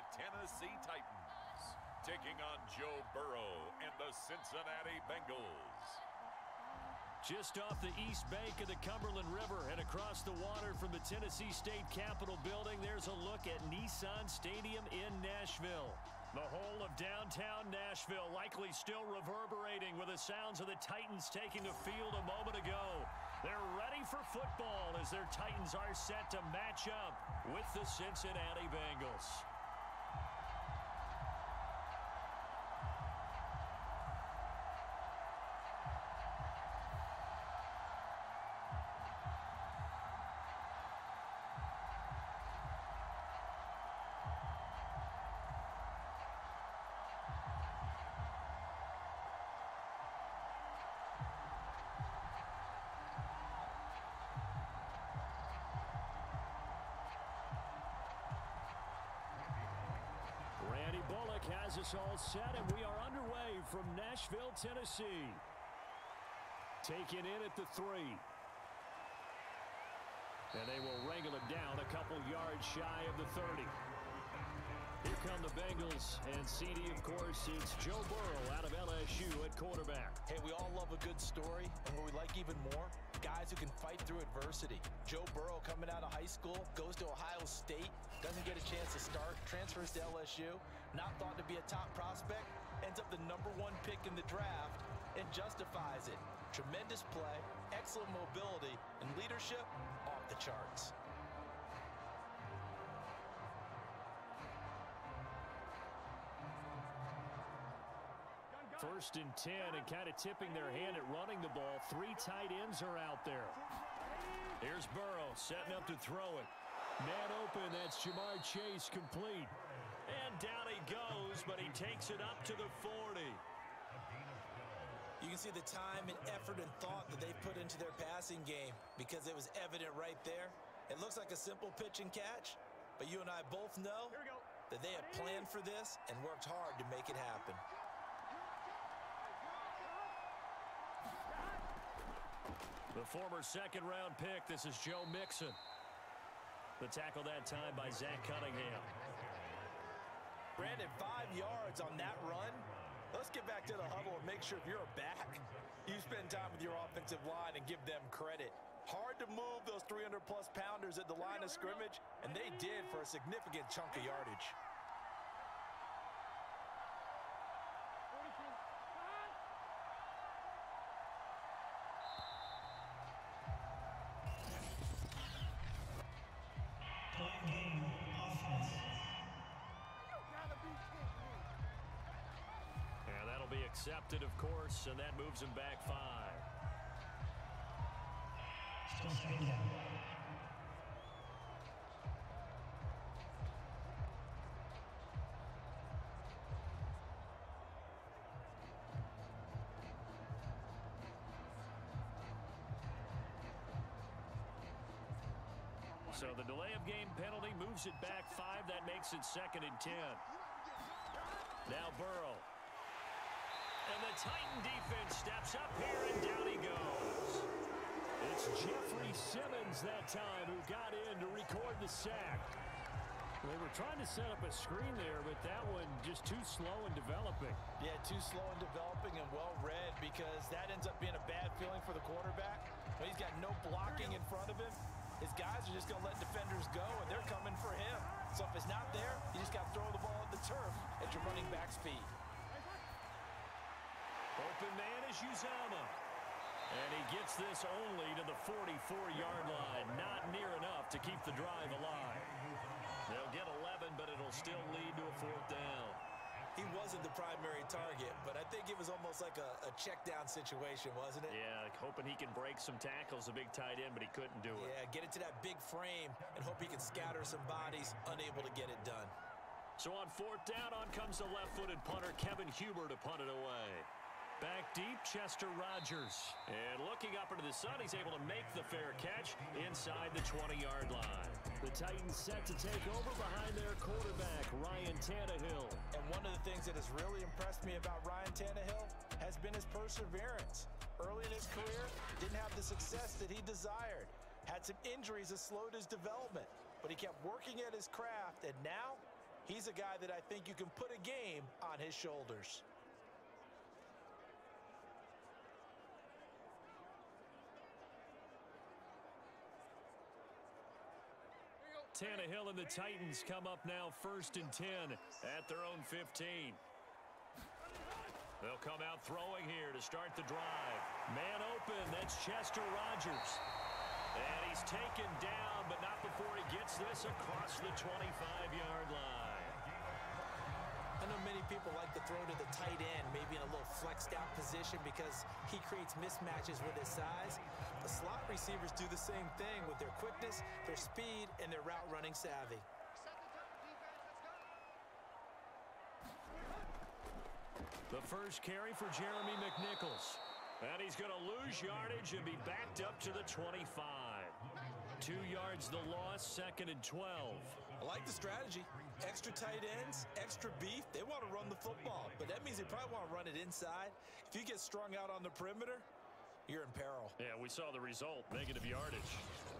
Tennessee Titans, taking on Joe Burrow and the Cincinnati Bengals. Just off the east bank of the Cumberland River and across the water from the Tennessee State Capitol building, there's a look at Nissan Stadium in Nashville. The whole of downtown Nashville likely still reverberating with the sounds of the Titans taking the field a moment ago. They're ready for football as their Titans are set to match up with the Cincinnati Bengals. Has us all set, and we are underway from Nashville, Tennessee. Taken in at the 3. And they will wrangle it down a couple yards shy of the 30. Here come the Bengals, and CD, of course, it's Joe Burrow out of LSU at quarterback. Hey, we all love a good story, and what we like even more, guys who can fight through adversity. Joe Burrow coming out of high school, goes to Ohio State, doesn't get a chance to start, transfers to LSU, not thought to be a top prospect, ends up the #1 pick in the draft, and justifies it. Tremendous play, excellent mobility, and leadership off the charts. First and 10, and kind of tipping their hand at running the ball. 3 tight ends are out there. Here's Burrow setting up to throw it. Man open, that's Jamar Chase, complete. And down he goes, but he takes it up to the 40. You can see the time and effort and thought that they've put into their passing game because it was evident right there. It looks like a simple pitch and catch, but you and I both know that they have planned for this and worked hard to make it happen. The former second-round pick, this is Joe Mixon. The tackle that time by Zach Cunningham. Brandon, 5 yards on that run. Let's get back to the huddle and make sure if you're a back, you spend time with your offensive line and give them credit. Hard to move those 300-plus pounders at the line of scrimmage, and they did for a significant chunk of yardage. And that'll be accepted, of course, and that moves him back 5. Still staying down. So the delay of game penalty moves it back 5. That makes it 2nd and 10. Now Burrow. And the Titan defense steps up here, and down he goes. It's Jeffrey Simmons that time who got in to record the sack. They were trying to set up a screen there, but that one just too slow in developing. Yeah, too slow in developing and well-read, because that ends up being a bad feeling for the quarterback. When he's got no blocking in front of him, his guys are just going to let defenders go, and they're coming for him. So if it's not there, you just got to throw the ball at the turf at your running back speed. Open man is Uzama. And he gets this only to the 44-yard line. Not near enough to keep the drive alive. They'll get 11, but it'll still lead to a 4th down. He wasn't the primary target, but I think it was almost like a check down situation, wasn't it? Yeah, like hoping he can break some tackles, a big tight end, but he couldn't do it. Yeah, get it to that big frame and hope he can scatter some bodies, unable to get it done. So on 4th down, on comes the left-footed punter, Kevin Huber, to punt it away. Back deep, Chester Rogers. And looking up into the sun, he's able to make the fair catch inside the 20-yard line. The Titans set to take over behind their quarterback, Ryan Tannehill. And one of the things that has really impressed me about Ryan Tannehill has been his perseverance. Early in his career, didn't have the success that he desired. Had some injuries that slowed his development. But he kept working at his craft, and now He's a guy that I think you can put a game on his shoulders. Tannehill and the Titans come up now 1st and 10 at their own 15. They'll come out throwing here to start the drive. Man open, that's Chester Rogers. And he's taken down, but not before he gets this across the 25-yard line. I know many people like to throw to the tight end, maybe in a little flexed out position because he creates mismatches with his size. The slot receivers do the same thing with their quickness, their speed, and their route running savvy. The first carry for Jeremy McNichols. And he's going to lose yardage and be backed up to the 25. 2 yards the loss, 2nd and 12. I like the strategy. Extra tight ends, extra beef. They want to run the football, but that means they probably want to run it inside. If you get strung out on the perimeter, you're in peril. Yeah, we saw the result, negative yardage.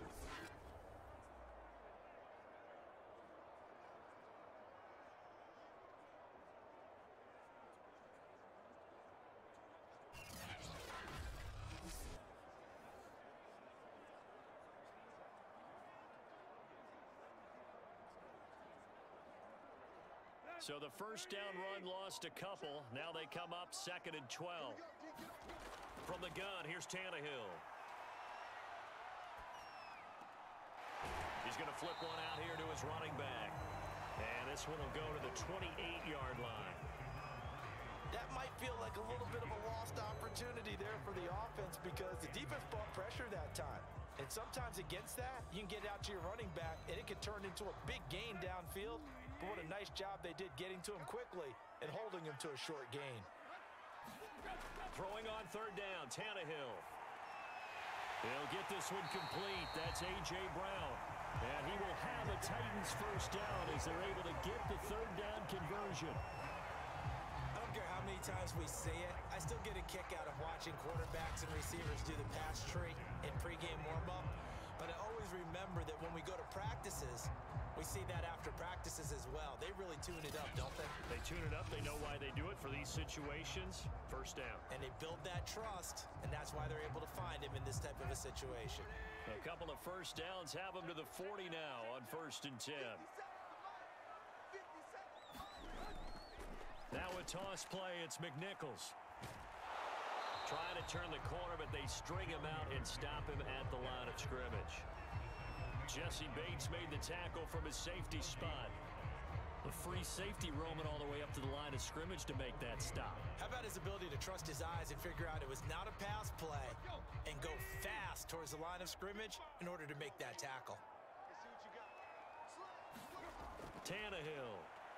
So the first down run lost a couple. Now they come up 2nd and 12. From the gun, here's Tannehill. He's going to flip one out here to his running back. And this one will go to the 28-yard line. That might feel like a little bit of a lost opportunity there for the offense because the defense brought pressure that time. And sometimes against that, you can get out to your running back, and it can turn into a big gain downfield. But what a nice job they did getting to him quickly and holding him to a short gain. Throwing on 3rd down, Tannehill. He'll get this one complete. That's A.J. Brown. And he will have a Titans first down as they're able to get the 3rd down conversion. I don't care how many times we say it, I still get a kick out of watching quarterbacks and receivers do the pass tree in pregame warm-up. But I always remember that when we go to practices, we see that after practices as well. They really tune it up, don't they? They tune it up. They know why they do it for these situations. First down. And they build that trust, and that's why they're able to find him in this type of a situation. A couple of first downs have him to the 40 now on 1st and 10. Now a toss play, it's McNichols. Trying to turn the corner, but they string him out and stop him at the line of scrimmage. Jesse Bates made the tackle from his safety spot. A free safety roaming all the way up to the line of scrimmage to make that stop. How about his ability to trust his eyes and figure out it was not a pass play and go fast towards the line of scrimmage in order to make that tackle. Tannehill.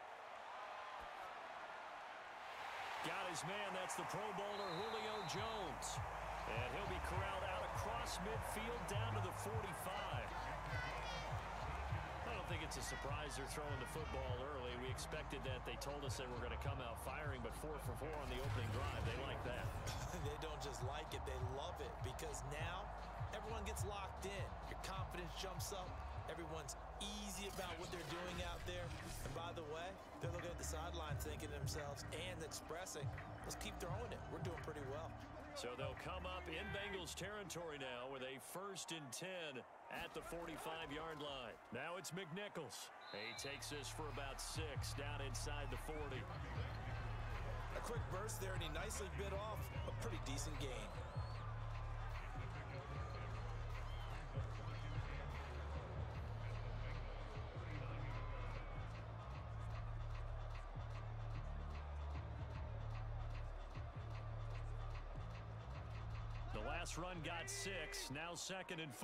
Got his man, that's the Pro Bowler Julio Jones. And he'll be corralled out across midfield down to the 45. I don't think it's a surprise they're throwing the football early. We expected that. They told us they were going to come out firing, but 4 for 4 on the opening drive. They like that. They don't just like it, they love it, because now everyone gets locked in. Your confidence jumps up. Everyone's easy about what they're doing out there. And by the way, they're looking at the sideline thinking to themselves and expressing, let's keep throwing it. We're doing pretty well. So they'll come up in Bengals territory now with a 1st and 10 at the 45-yard line. Now it's McNichols. He takes this for about 6 down inside the 40. A quick burst there, and he nicely bit off a pretty decent gain. The last run got 6, now 2nd and 4.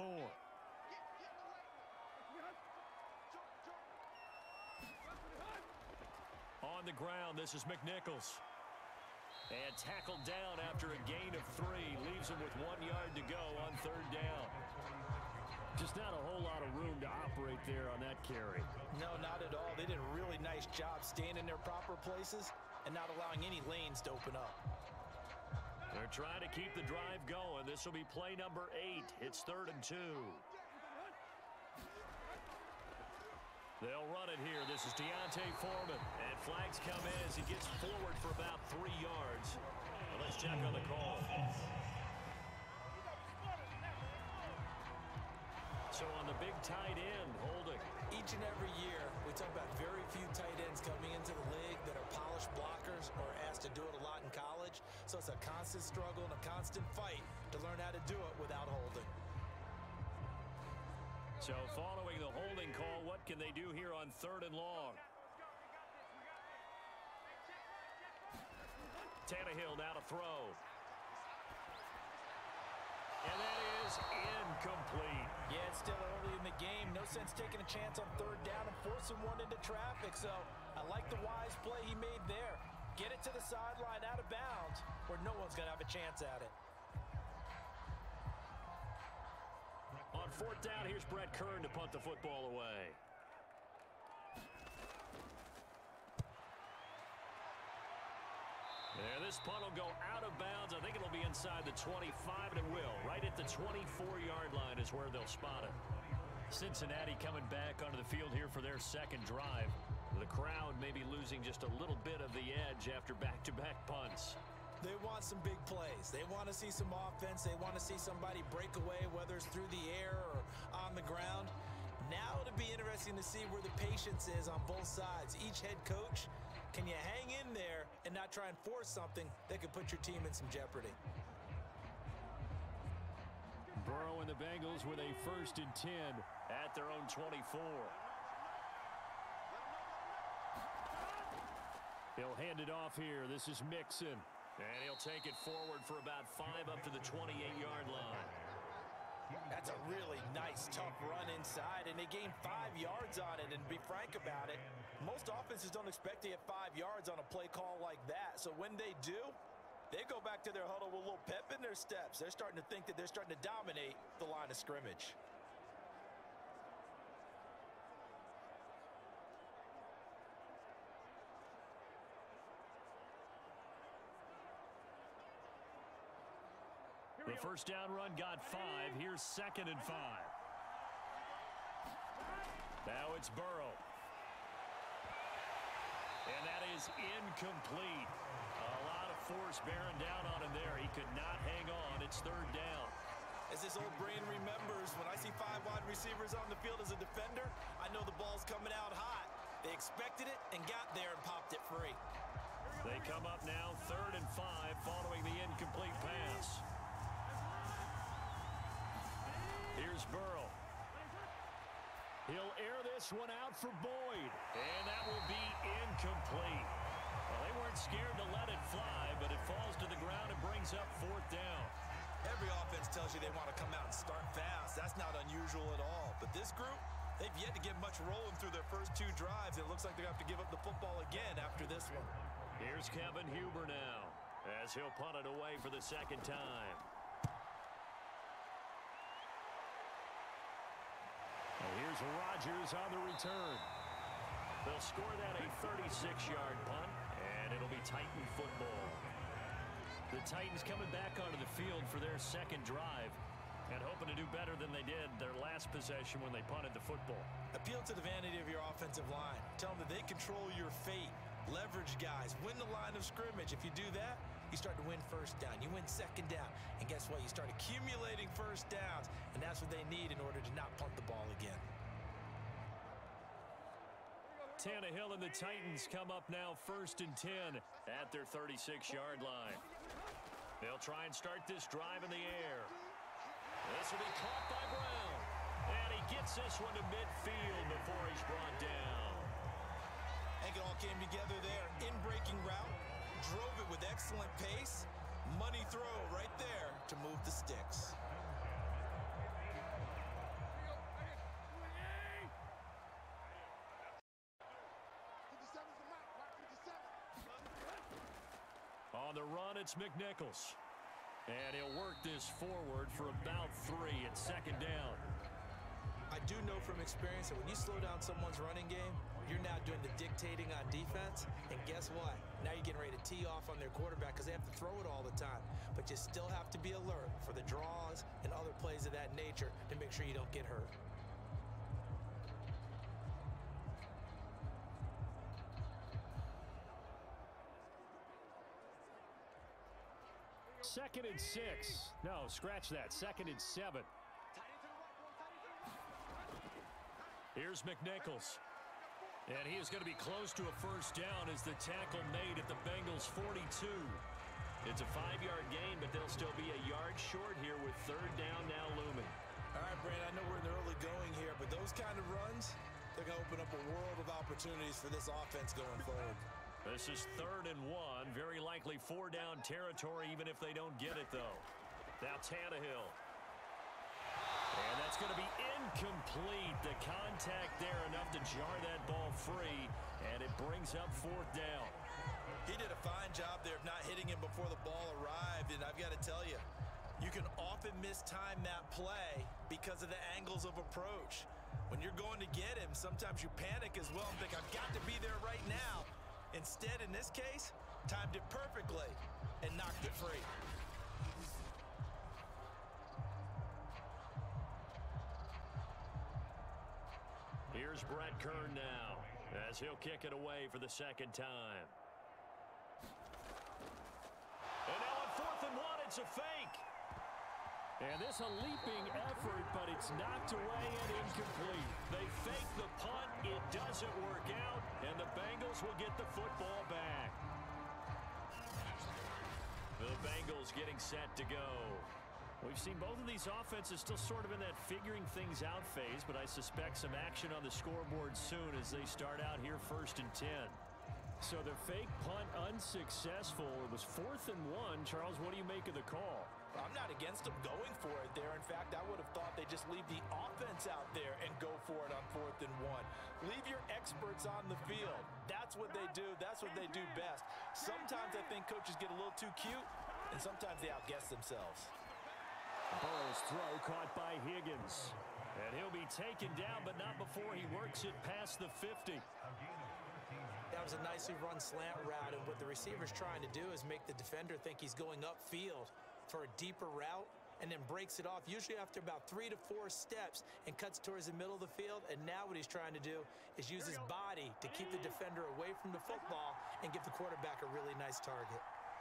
On the ground, this is McNichols. And tackled down after a gain of 3. Leaves him with 1 yard to go on 3rd down. Just not a whole lot of room to operate there on that carry. No, not at all. They did a really nice job staying in their proper places and not allowing any lanes to open up. They're trying to keep the drive going. This will be play number 8. It's 3rd and 2. They'll run it here. This is Deontay Foreman. And flags come in as he gets forward for about 3 yards. Well, let's check on the call. So on the big tight end, holding. Each and every year, we talk about very few tight ends coming into the league that are polished blockers or asked to do it a lot in college. So it's a constant struggle and a constant fight to learn how to do it without holding. So following the holding call, what can they do here on 3rd and long? Tannehill now to throw. And that is incomplete. Yeah, it's still early in the game. No sense taking a chance on 3rd down and forcing one into traffic. So I like the wise play he made there. Get it to the sideline out of bounds where no one's going to have a chance at it. On 4th down, here's Brett Kern to punt the football away. And this punt will go out of bounds. I think it'll be inside the 25, and it will. Right at the 24-yard line is where they'll spot it. Cincinnati coming back onto the field here for their 2nd drive. The crowd may be losing just a little bit of the edge after back-to-back punts. They want some big plays. They want to see some offense. They want to see somebody break away, whether it's through the air or on the ground. Now it'll be interesting to see where the patience is on both sides. Each head coach, can you hang in there and not try and force something that could put your team in some jeopardy? Burrow and the Bengals with a 1st and 10 at their own 24. He'll hand it off here. This is Mixon. And he'll take it forward for about 5 up to the 28-yard line. That's a really nice, tough run inside, and they gained 5 yards on it. And to be frank about it, most offenses don't expect to get 5 yards on a play call like that. So when they do, they go back to their huddle with a little pep in their steps. They're starting to think that they're starting to dominate the line of scrimmage. The 1st down run got 5. Here's 2nd and 5. Now it's Burrow. And that is incomplete. A lot of force bearing down on him there. He could not hang on. It's 3rd down. As this old brain remembers, when I see 5 wide receivers on the field as a defender, I know the ball's coming out hot. They expected it and got there and popped it free. They come up now 3rd and 5 following the incomplete pass. Here's Burrow. He'll air this one out for Boyd. And that will be incomplete. Well, they weren't scared to let it fly, but it falls to the ground and brings up 4th down. Every offense tells you they want to come out and start fast. That's not unusual at all. But this group, they've yet to get much rolling through their first 2 drives. It looks like they're going to have to give up the football again after this one. Here's Kevin Huber now as he'll punt it away for the 2nd time. Well, here's Rodgers on the return. They'll score that a 36-yard punt, and it'll be Titan football. The Titans coming back onto the field for their 2nd drive and hoping to do better than they did their last possession when they punted the football. Appeal to the vanity of your offensive line. Tell them that they control your fate. Leverage guys. Win the line of scrimmage. If you do that, you start to win 1st down. You win 2nd down. And guess what? You start accumulating 1st downs. And that's what they need in order to not punt the ball again. Tannehill and the Titans come up now 1st and 10 at their 36-yard line. They'll try and start this drive in the air. This will be caught by Brown. And he gets this one to midfield before he's brought down. I think it all came together there. In-breaking route. Drove it with excellent pace. Money throw right there to move the sticks. On the run, it's McNichols. And he'll work this forward for about 3 at 2nd down. I do know from experience that when you slow down someone's running game, you're now doing the dictating on defense. And guess what? Now you're getting ready to tee off on their quarterback because they have to throw it all the time. But you still have to be alert for the draws and other plays of that nature to make sure you don't get hurt. 2nd and 6. No, scratch that. 2nd and 7. Here's McNichols. And he is going to be close to a first down as the tackle made at the Bengals 42. It's a 5-yard gain, but they'll still be a yard short here with 3rd down now looming. All right, Brandon, I know we're in the early going here, but those kind of runs, they're going to open up a world of opportunities for this offense going forward. This is 3rd and 1. Very likely 4-down territory, even if they don't get it, though. Now Tannehill. And that's going to be incomplete. The contact there enough to jar that ball free, and it brings up 4th down. He did a fine job there of not hitting him before the ball arrived, and I've got to tell you, you can often mistime that play because of the angles of approach. When you're going to get him, sometimes you panic as well and think, I've got to be there right now. Instead, in this case, timed it perfectly and knocked it free. Here's Brett Kern now as he'll kick it away for the 2nd time. And now on 4th and 1, it's a fake. And this a leaping effort, but it's knocked away and incomplete. They fake the punt. It doesn't work out, and the Bengals will get the football back. The Bengals getting set to go. We've seen both of these offenses still sort of in that figuring things out phase, but I suspect some action on the scoreboard soon as they start out here 1st and 10. So the fake punt unsuccessful. It was 4th and 1. Charles, what do you make of the call? I'm not against them going for it there. In fact, I would have thought they just leave the offense out there and go for it on 4th and 1. Leave your experts on the field. That's what they do. That's what they do best. Sometimes I think coaches get a little too cute, and sometimes they outguess themselves. Burrow's throw caught by Higgins. And he'll be taken down, but not before he works it past the 50. That was a nicely run slant route, and what the receiver's trying to do is make the defender think he's going upfield for a deeper route, and then breaks it off, usually after about 3 to 4 steps, and cuts towards the middle of the field. And now what he's trying to do is use his body to keep the defender away from the football and give the quarterback a really nice target.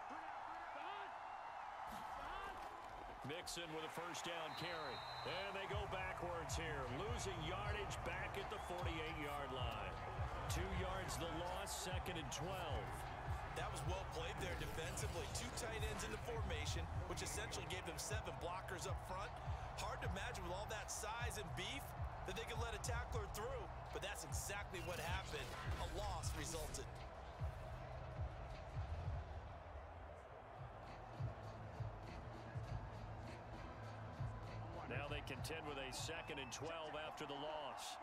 Mixon with a first down carry. And they go backwards here, losing yardage back at the 48-yard line. 2 yards the loss, 2nd and 12. That was well played there defensively. 2 tight ends in the formation, which essentially gave them 7 blockers up front. Hard to imagine with all that size and beef that they could let a tackler through, but that's exactly what happened. A loss resulted. Now they contend with a 2nd and 12 after the loss.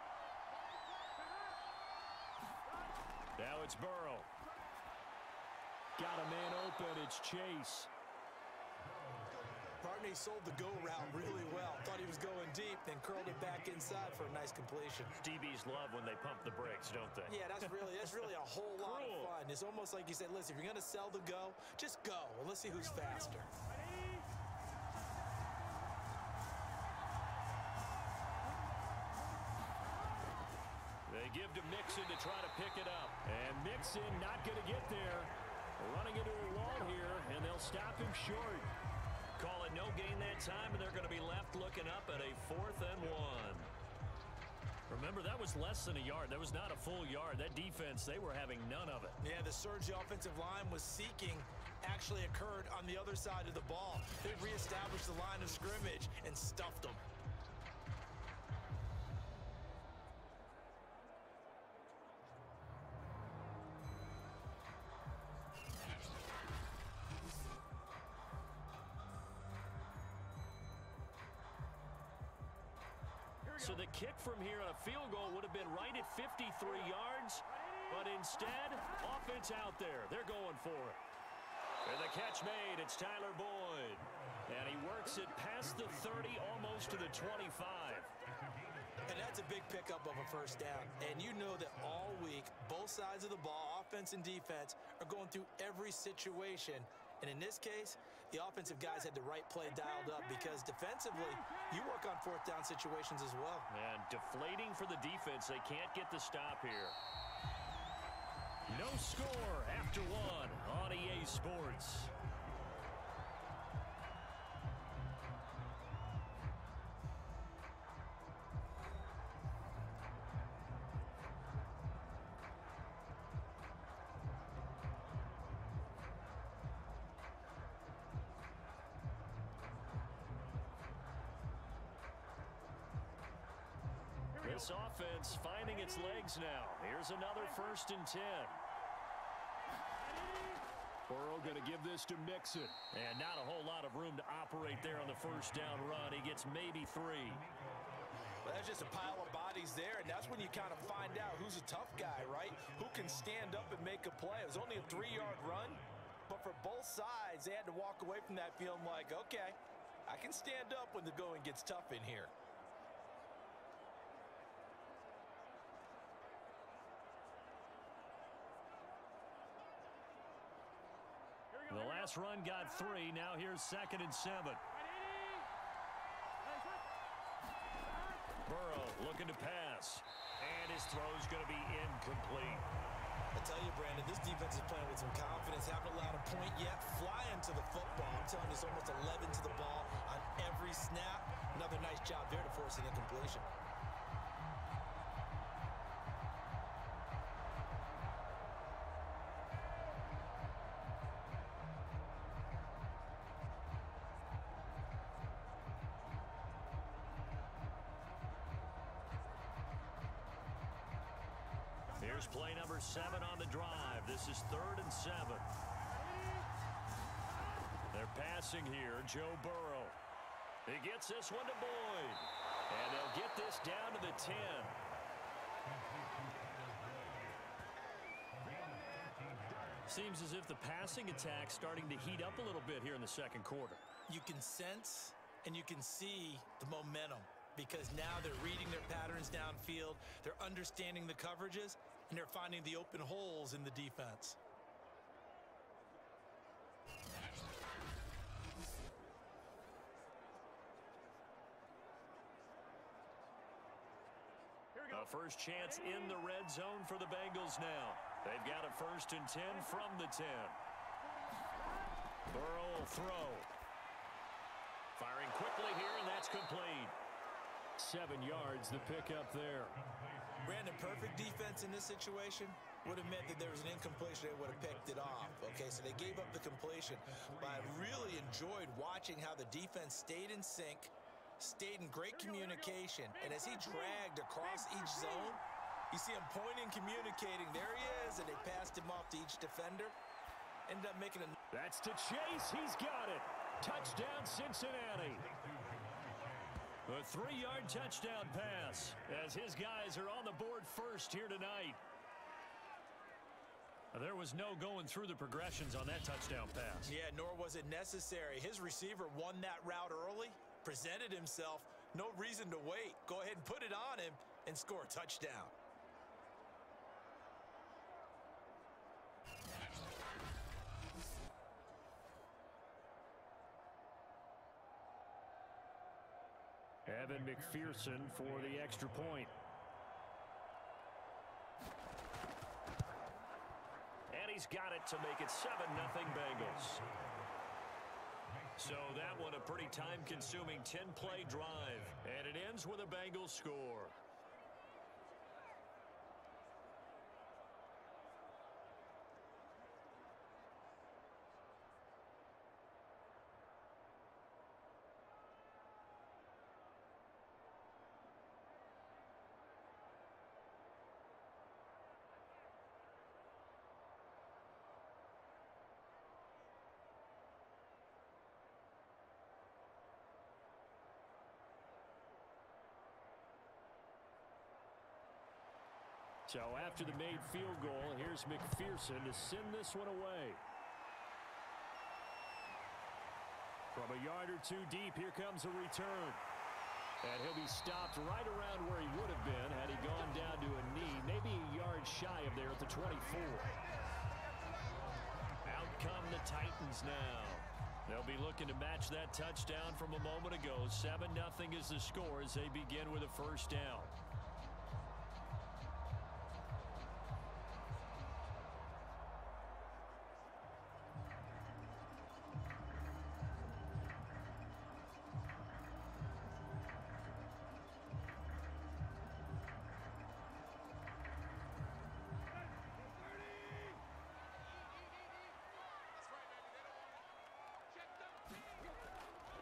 Now it's Burrow. Got a man open. It's Chase. Partner, he sold the go route really well. Thought he was going deep, then curled it back inside for a nice completion. DBs love when they pump the brakes, don't they? Yeah, that's really a whole lot of fun. It's almost like you said, listen, if you're going to sell the go, just go. And let's see who's faster. They give to Mixon to try to pick it up. And Mixon not going to get there. Running into a wall here, and they'll stop him short. Call it no gain that time, and they're going to be left looking up at a 4th and 1. Remember, that was less than a yard. That was not a full yard. That defense, they were having none of it. Yeah, the surge the offensive line was seeking actually occurred on the other side of the ball. They reestablished the line of scrimmage and stuffed them. So the kick from here on a field goal would have been right at 53 yards, but instead, offense out there. They're going for it. And the catch made, it's Tyler Boyd. And he works it past the 30, almost to the 25. And that's a big pickup of a first down. And you know that all week, both sides of the ball, offense and defense, are going through every situation. And in this case, the offensive guys had the right play dialed up because defensively, you work on 4th down situations as well. And deflating for the defense. They can't get the stop here. No score after 1 on EA Sports. This offense finding its legs now. Here's another 1st and 10. Burrow going to give this to Mixon. And not a whole lot of room to operate there on the 1st down run. He gets maybe 3. Well, that's just a pile of bodies there, and that's when you kind of find out who's a tough guy, right? Who can stand up and make a play. It was only a 3-yard run, but for both sides, they had to walk away from that feeling like, okay, I can stand up when the going gets tough in here. The last run got 3. Now here's 2nd and 7. Burrow looking to pass. And his throw's going to be incomplete. I tell you, Brandon, this defense is playing with some confidence. Haven't allowed a point yet. Flying to the football. I'm telling you, it's almost 11 to the ball on every snap. Another nice job there to force an incompletion. Here's play number 7 on the drive. This is 3rd and 7. They're passing here. Joe Burrow. He gets this one to Boyd. And they'll get this down to the 10. Seems as if the passing attack's starting to heat up a little bit here in the 2nd quarter. You can sense and you can see the momentum, because now they're reading their patterns downfield, they're understanding the coverages, and they're finding the open holes in the defense. A first chance in the red zone for the Bengals now. They've got a 1st and 10 from the 10. Burrow will throw. Firing quickly here, and that's complete. 7 yards, the pickup there. Brandon, perfect defense in this situation would have meant that there was an incompletion. They would have picked it off. Okay, so they gave up the completion. But I really enjoyed watching how the defense stayed in sync, stayed in great communication. And as he dragged across each zone, you see him pointing, communicating. There he is, and they passed him off to each defender. Ended up making a... That's to Chase. He's got it. Touchdown, Cincinnati. A 3-yard touchdown pass as his guys are on the board first here tonight. There was no going through the progressions on that touchdown pass. Yeah, nor was it necessary. His receiver won that route early, presented himself. No reason to wait. Go ahead and put it on him and score a touchdown. Evan McPherson for the extra point. And he's got it to make it 7-0 Bengals. So that one a pretty time-consuming 10-play drive. And it ends with a Bengals score. So after the made field goal, here's McPherson to send this one away. From a yard or 2 deep, here comes a return. And he'll be stopped right around where he would have been had he gone down to a knee, maybe a yard shy of there at the 24. Out come the Titans now. They'll be looking to match that touchdown from a moment ago. 7-0 is the score as they begin with a first down.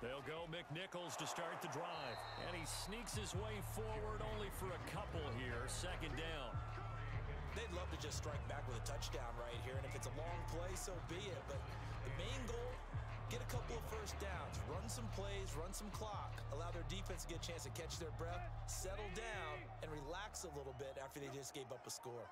They'll go McNichols to start the drive. And he sneaks his way forward only for a couple here. Second down. They'd love to just strike back with a touchdown right here, and if it's a long play, so be it. But the main goal, get a couple of first downs, run some plays, run some clock, allow their defense to get a chance to catch their breath, settle down, and relax a little bit after they just gave up a score.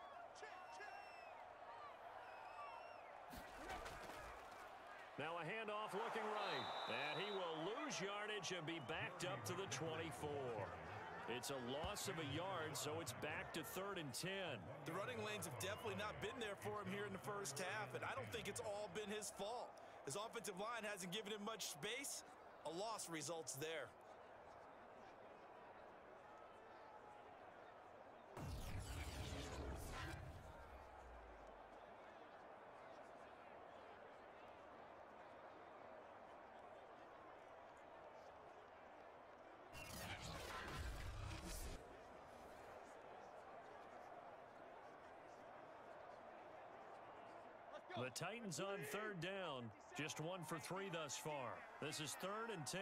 Now a handoff looking right, and he will lose yardage and be backed up to the 24. It's a loss of a yard, so it's back to 3rd and 10. The running lanes have definitely not been there for him here in the first half, and I don't think it's all been his fault. His offensive line hasn't given him much space. A loss results there. The Titans on 3rd down. Just 1 for 3 thus far. This is 3rd and 10.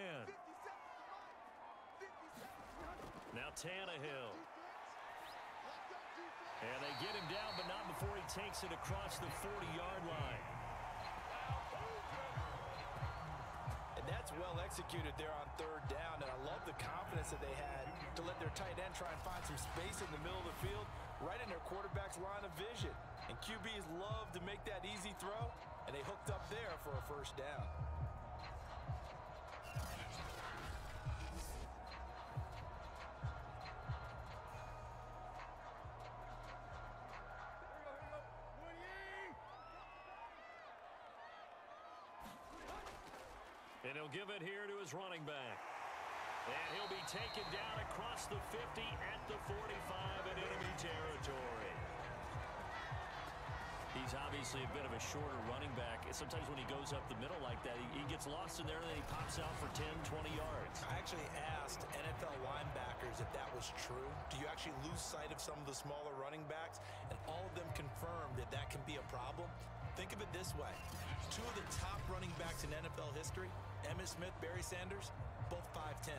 Now Tannehill. And they get him down, but not before he takes it across the 40-yard line. And that's well executed there on 3rd down, and I love the confidence that they had to let their tight end try and find some space in the middle of the field, right in their quarterback's line of vision. And QBs love to make that easy throw, and they hooked up there for a first down. And he'll give it here to his running back. And he'll be taken down across the 50 at the 45 in enemy territory. He's obviously a bit of a shorter running back. Sometimes when he goes up the middle like that, he gets lost in there and then he pops out for 10, 20 yards. I actually asked NFL linebackers if that was true. Do you actually lose sight of some of the smaller running backs? And all of them confirmed that that can be a problem. Think of it this way. 2 of the top running backs in NFL history, Emmitt Smith, Barry Sanders, both 5'10".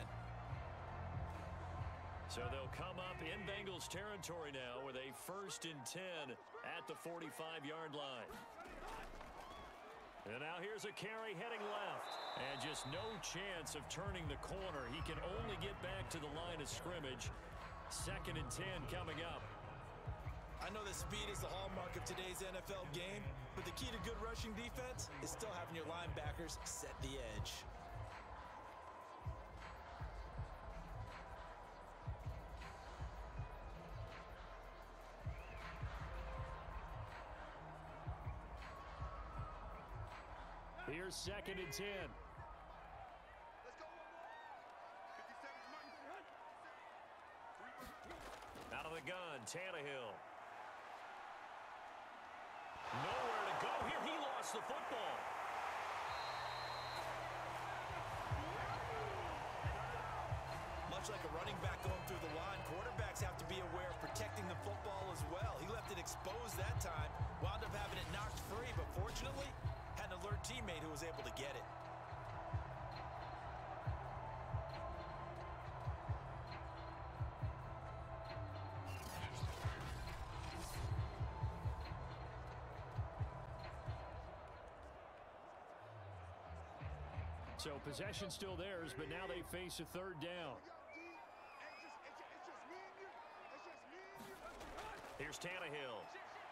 So they'll come up in Bengals territory now with a 1st and 10 at the 45-yard line. And now here's a carry heading left. And just no chance of turning the corner. He can only get back to the line of scrimmage. 2nd and 10 coming up. I know that speed is the hallmark of today's NFL game, but the key to good rushing defense is still having your linebackers set the edge. Here's 2nd and 10. Out of the gun, Tannehill. Nowhere to go here. He lost the football. Much like a running back going through the line, quarterbacks have to be aware of protecting the football as well. He left it exposed that time, wound up having it knocked free, but fortunately, had an alert teammate who was able to get it. So possession still theirs, but now they face a 3rd down. Here's Tannehill.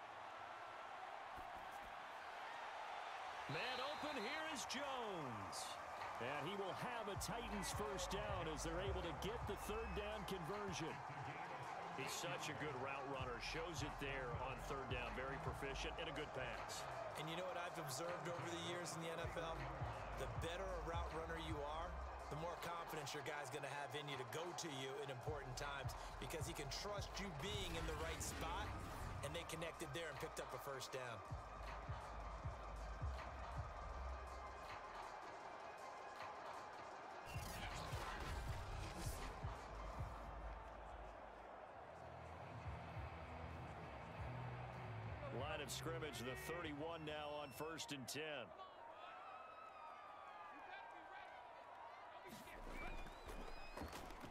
Man open, here is Jones. And he will have a Titans 1st down as they're able to get the 3rd down conversion. He's such a good route runner. Shows it there on 3rd down. Very proficient and a good pass. And you know what I've observed over the years in the NFL? The better a route runner you are, the more confidence your guy's going to have in you to go to you in important times because he can trust you being in the right spot, and they connected there and picked up a 1st down. Line of scrimmage, the 31 now on 1st and 10.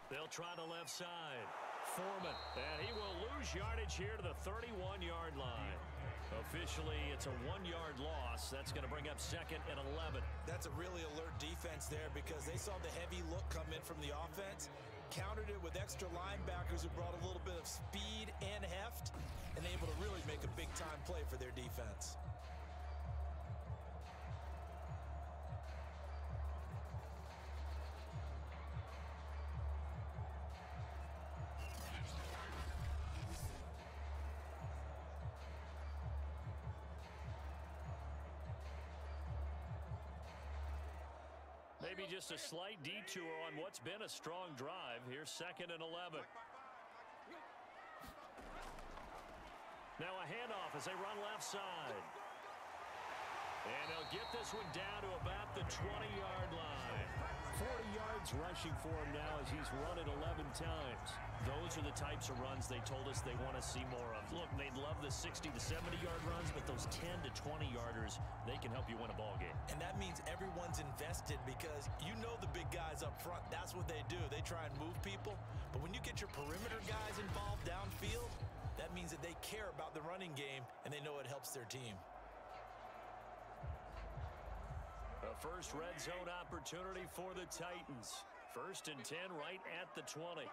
They'll try the left side. Foreman, and he will lose yardage here to the 31-yard line. Officially, it's a 1-yard loss. That's going to bring up 2nd and 11. That's a really alert defense there because they saw the heavy look come in from the offense, countered it with extra linebackers who brought a little bit of speed and heft, and able to really make a big-time play for their defense. Maybe just a slight detour on what's been a strong drive. Here's 2nd and 11. Now a handoff as they run left side. And they'll get this one down to about the 20-yard line. 40 yards rushing for him now as he's run it 11 times. Those are the types of runs they told us they want to see more of. Look, they'd love the 60 to 70-yard runs, but those 10 to 20-yarders, they can help you win a ball game. And that means everyone's invested because you know the big guys up front. That's what they do. They try and move people. But when you get your perimeter guys involved downfield, that means that they care about the running game and they know it helps their team. A first red zone opportunity for the Titans. 1st and 10 right at the 20.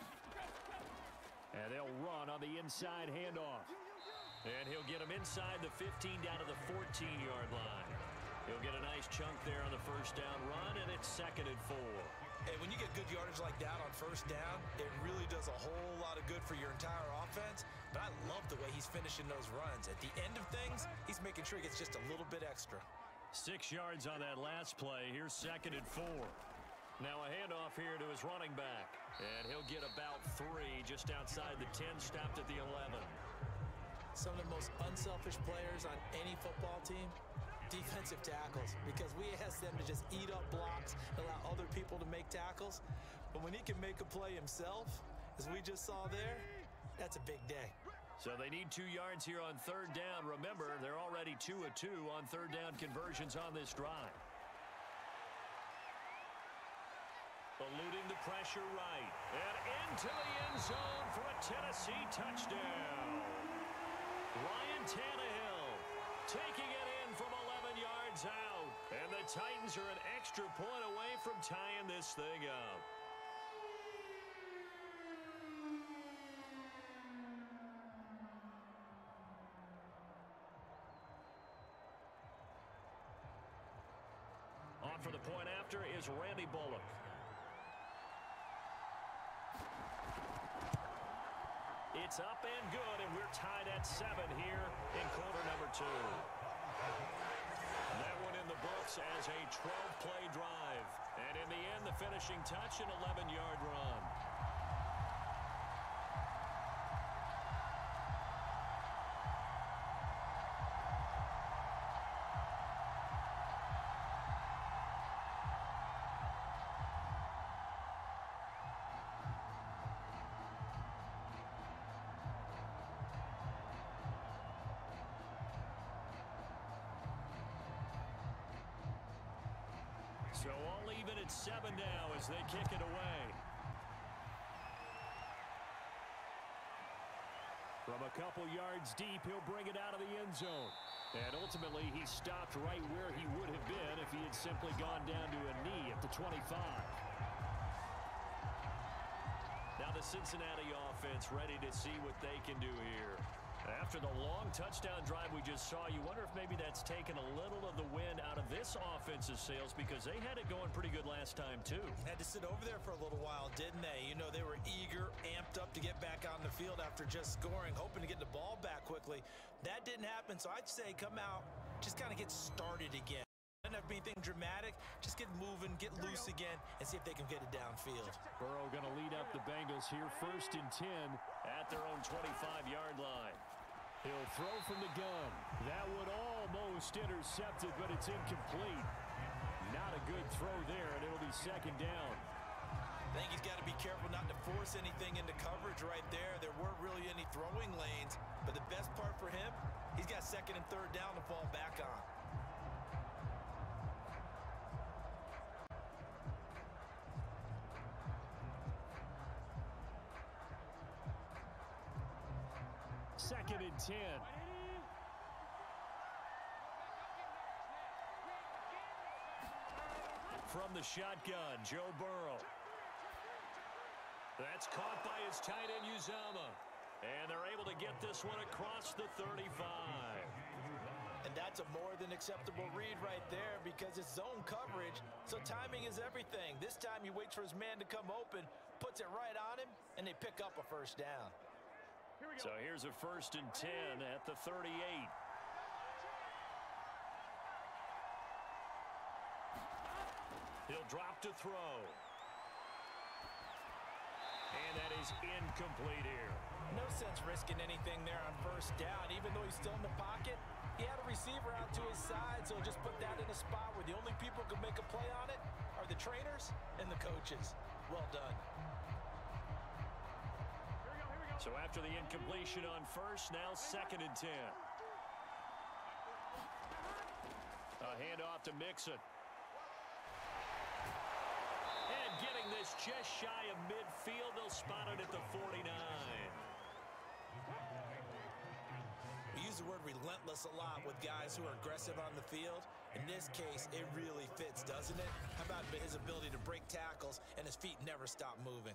And they'll run on the inside handoff. And he'll get him inside the 15 down to the 14-yard line. He'll get a nice chunk there on the first down run, and it's 2nd and 4. Hey, when you get good yardage like that on first down, it really does a whole lot of good for your entire offense. But I love the way he's finishing those runs. At the end of things, he's making sure he gets just a little bit extra. 6 yards on that last play. Here's 2nd and 4. Now a handoff here to his running back. And he'll get about 3 just outside the 10, stopped at the 11. Some of the most unselfish players on any football team, defensive tackles, because we ask them to just eat up blocks, allow other people to make tackles. But when he can make a play himself, as we just saw there, that's a big day. So they need 2 yards here on 3rd down. Remember, they're already 2 of 2 on 3rd down conversions on this drive. Eluding the pressure right. And into the end zone for a Tennessee touchdown. Ryan Tannehill taking it in from 11 yards out. And the Titans are an extra point away from tying this thing up. On for the point after is Randy Bullock. It's up and good, and we're tied at 7 here in quarter number 2. That one in the books as a 12-play drive. And in the end, the finishing touch, an 11-yard run. So all even at 7 now as they kick it away. From a couple yards deep, he'll bring it out of the end zone. And ultimately, he stopped right where he would have been if he had simply gone down to a knee at the 25. Now the Cincinnati offense ready to see what they can do here. After the long touchdown drive we just saw, you wonder if maybe that's taken a little of the wind out of this offensive sails because they had it going pretty good last time too. Had to sit over there for a little while, didn't they? You know, they were eager, amped up to get back on the field after just scoring, hoping to get the ball back quickly. That didn't happen, so I'd say come out, just kind of get started again. Doesn't have to be anything dramatic. Just get moving, get loose again, and see if they can get it downfield. Burrow going to lead up the Bengals here, 1st and 10 at their own 25-yard line. He'll throw from the gun. That would almost intercept it, but it's incomplete. Not a good throw there, and it'll be 2nd down. I think he's got to be careful not to force anything into coverage right there. There weren't really any throwing lanes, but the best part for him, he's got 2nd and 3rd down to fall back on. 2nd and 10. From the shotgun, Joe Burrow. That's caught by his tight end, Uzomah. And they're able to get this one across the 35. And that's a more than acceptable read right there because it's zone coverage, so timing is everything. This time he waits for his man to come open, puts it right on him, and they pick up a first down. So here's a 1st and 10 at the 38. He'll drop to throw. And that is incomplete here. No sense risking anything there on 1st down. Even though he's still in the pocket, he had a receiver out to his side, so just put that in a spot where the only people who can make a play on it are the trainers and the coaches. Well done. So after the incompletion on 1st, now 2nd and 10. A handoff to Mixon. And getting this just shy of midfield, they'll spot it at the 49. We use the word relentless a lot with guys who are aggressive on the field. In this case, it really fits, doesn't it? How about his ability to break tackles and his feet never stop moving?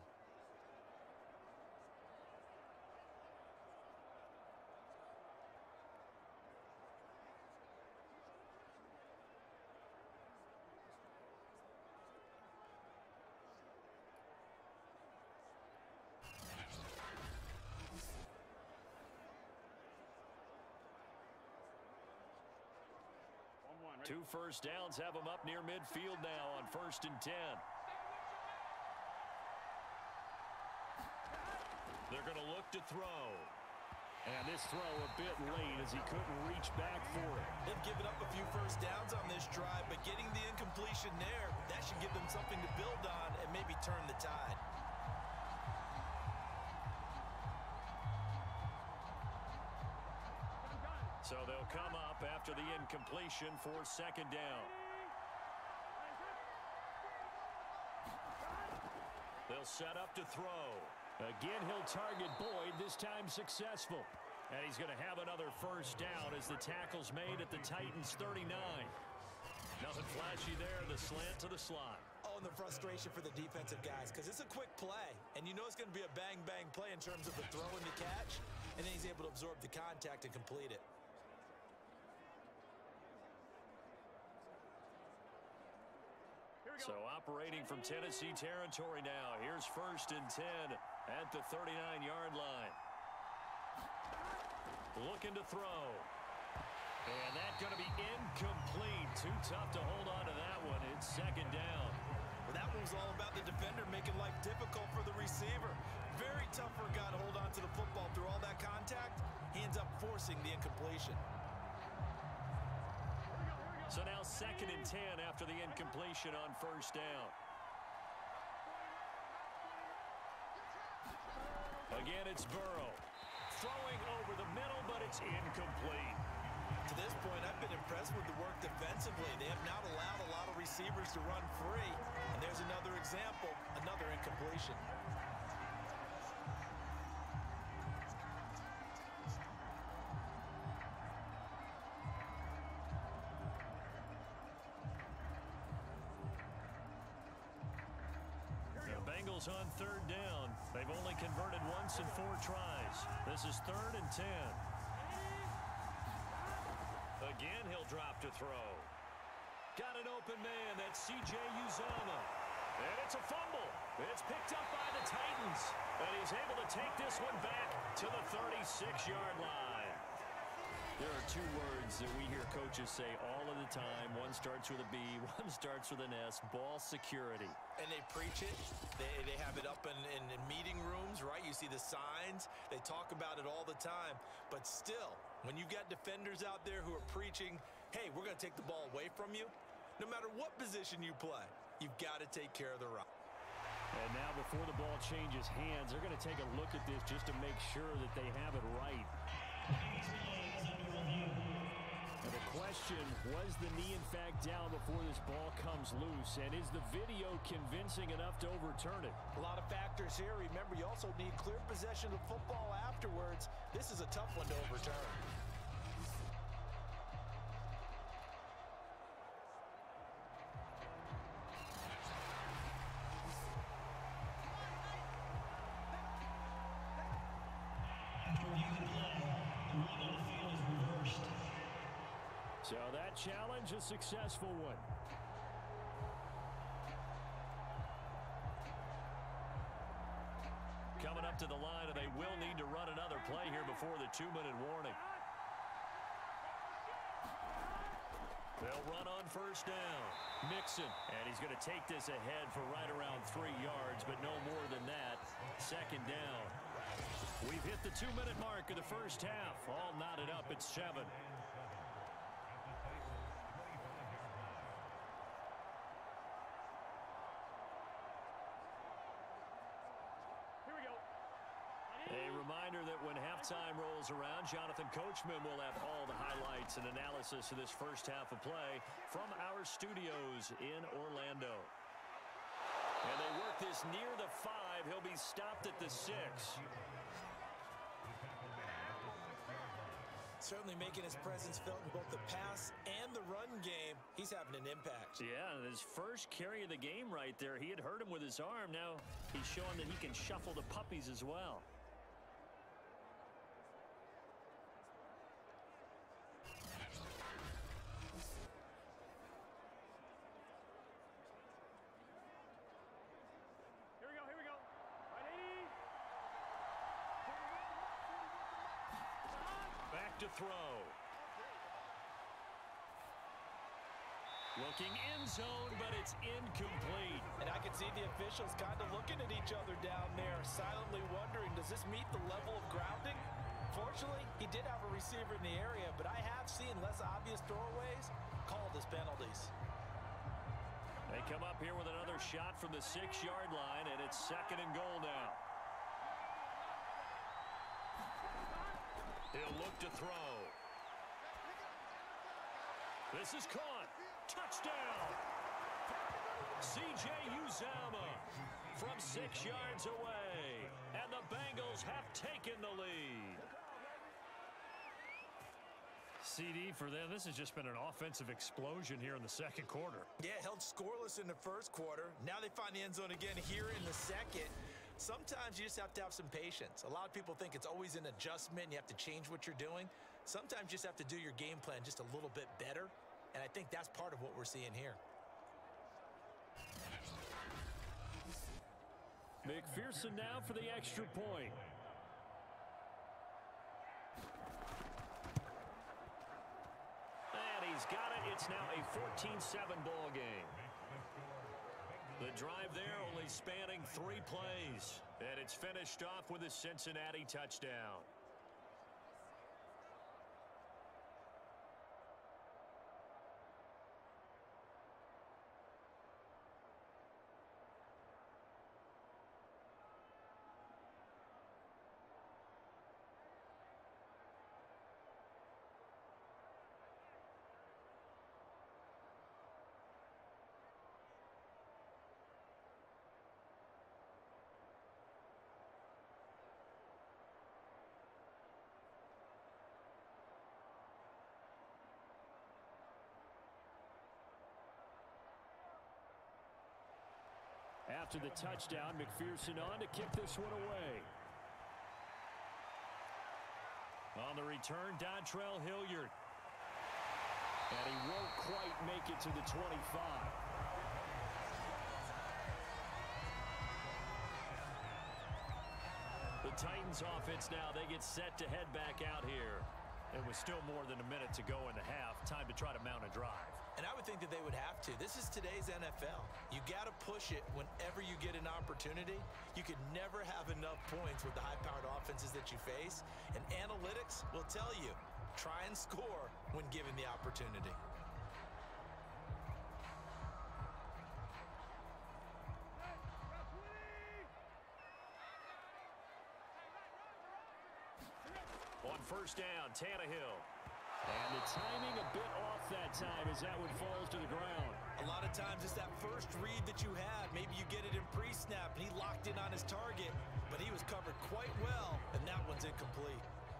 Two first downs have them up near midfield now on 1st and 10. They're going to look to throw. And this throw a bit late as he couldn't reach back for it. They've given up a few first downs on this drive, but getting the incompletion there, that should give them something to build on and maybe turn the tide. So they'll come up after the incompletion for 2nd down. They'll set up to throw. Again, he'll target Boyd, this time successful. And he's going to have another first down as the tackle's made at the Titans' 39. Nothing flashy there, the slant to the slot. Oh, and the frustration for the defensive guys because it's a quick play. And you know it's going to be a bang-bang play in terms of the throw and the catch. And then he's able to absorb the contact and complete it. So operating from Tennessee territory now. Here's 1st and 10 at the 39-yard line. Looking to throw. And that's going to be incomplete. Too tough to hold on to that one. It's 2nd down. Well, that one was all about the defender making life difficult for the receiver. Very tough for a guy to hold on to the football through all that contact. He ends up forcing the incompletion. So now 2nd and 10 after the incompletion on 1st down. Again, it's Burrow. Throwing over the middle, but it's incomplete. To this point, I've been impressed with the work defensively. They have not allowed a lot of receivers to run free. And there's another example, another incompletion. Bengals on 3rd down. They've only converted once in 4 tries. This is 3rd and 10. Again, he'll drop to throw. Got an open man. That's C.J. Uzomah. And it's a fumble. It's picked up by the Titans. And he's able to take this one back to the 36-yard line. There are 2 words that we hear coaches say all of the time. One starts with a B, one starts with an S. Ball security. And they preach it. They have it up in meeting rooms, right? You see the signs. They talk about it all the time. But still, when you've got defenders out there who are preaching, hey, we're going to take the ball away from you, no matter what position you play, you've got to take care of the rock. And now before the ball changes hands, they're going to take a look at this just to make sure that they have it right. And the question, was the knee in fact down before this ball comes loose? And is the video convincing enough to overturn it? A lot of factors here. Remember, you also need clear possession of the football afterwards. This is a tough one to overturn. So that challenge, a successful one. Coming up to the line, and they will need to run another play here before the 2-minute warning. They'll run on first down. Mixon, and he's going to take this ahead for right around 3 yards, but no more than that. Second down. We've hit the 2-minute mark of the first half. All knotted up at 7. A reminder that when halftime rolls around, Jonathan Coachman will have all the highlights and analysis of this first half of play from our studios in Orlando. And they work this near the 5. He'll be stopped at the 6. Certainly making his presence felt in both the pass and the run game. He's having an impact. Yeah, his first carry of the game right there. He had hurt him with his arm. Now he's showing that he can shuffle the puppies as well. To throw. Looking end zone, but it's incomplete. And I can see the officials kind of looking at each other down there, silently wondering, does this meet the level of grounding? Fortunately, he did have a receiver in the area, but I have seen less obvious throwaways called as penalties. They come up here with another shot from the 6-yard line, and it's 2nd and goal now. He'll look to throw. This is caught. Touchdown. C.J. Uzomah from 6 yards away. And the Bengals have taken the lead. CD for them, this has just been an offensive explosion here in the second quarter. Yeah, held scoreless in the first quarter. Now they find the end zone again here in the second. Sometimes you just have to have some patience. A lot of people think it's always an adjustment. You have to change what you're doing. Sometimes you just have to do your game plan just a little bit better. And I think that's part of what we're seeing here. McPherson now for the extra point. And he's got it. It's now a 14-7 ball game. The drive there only spanning 3 plays. And it's finished off with a Cincinnati touchdown. After the touchdown, McPherson on to kick this one away. On the return, Dontrell Hilliard. And he won't quite make it to the 25. The Titans offense now, they get set to head back out here. And with still more than a minute to go in the half, time to try to mount a drive. And I would think that they would have to. This is today's NFL. You got to push it whenever you get an opportunity. You could never have enough points with the high-powered offenses that you face. And analytics will tell you, try and score when given the opportunity. On first down, Tannehill. And the timing a bit off that time as that one falls to the ground. A lot of times it's that first read that you have. Maybe you get it in pre-snap and he locked in on his target, but he was covered quite well, and that one's incomplete.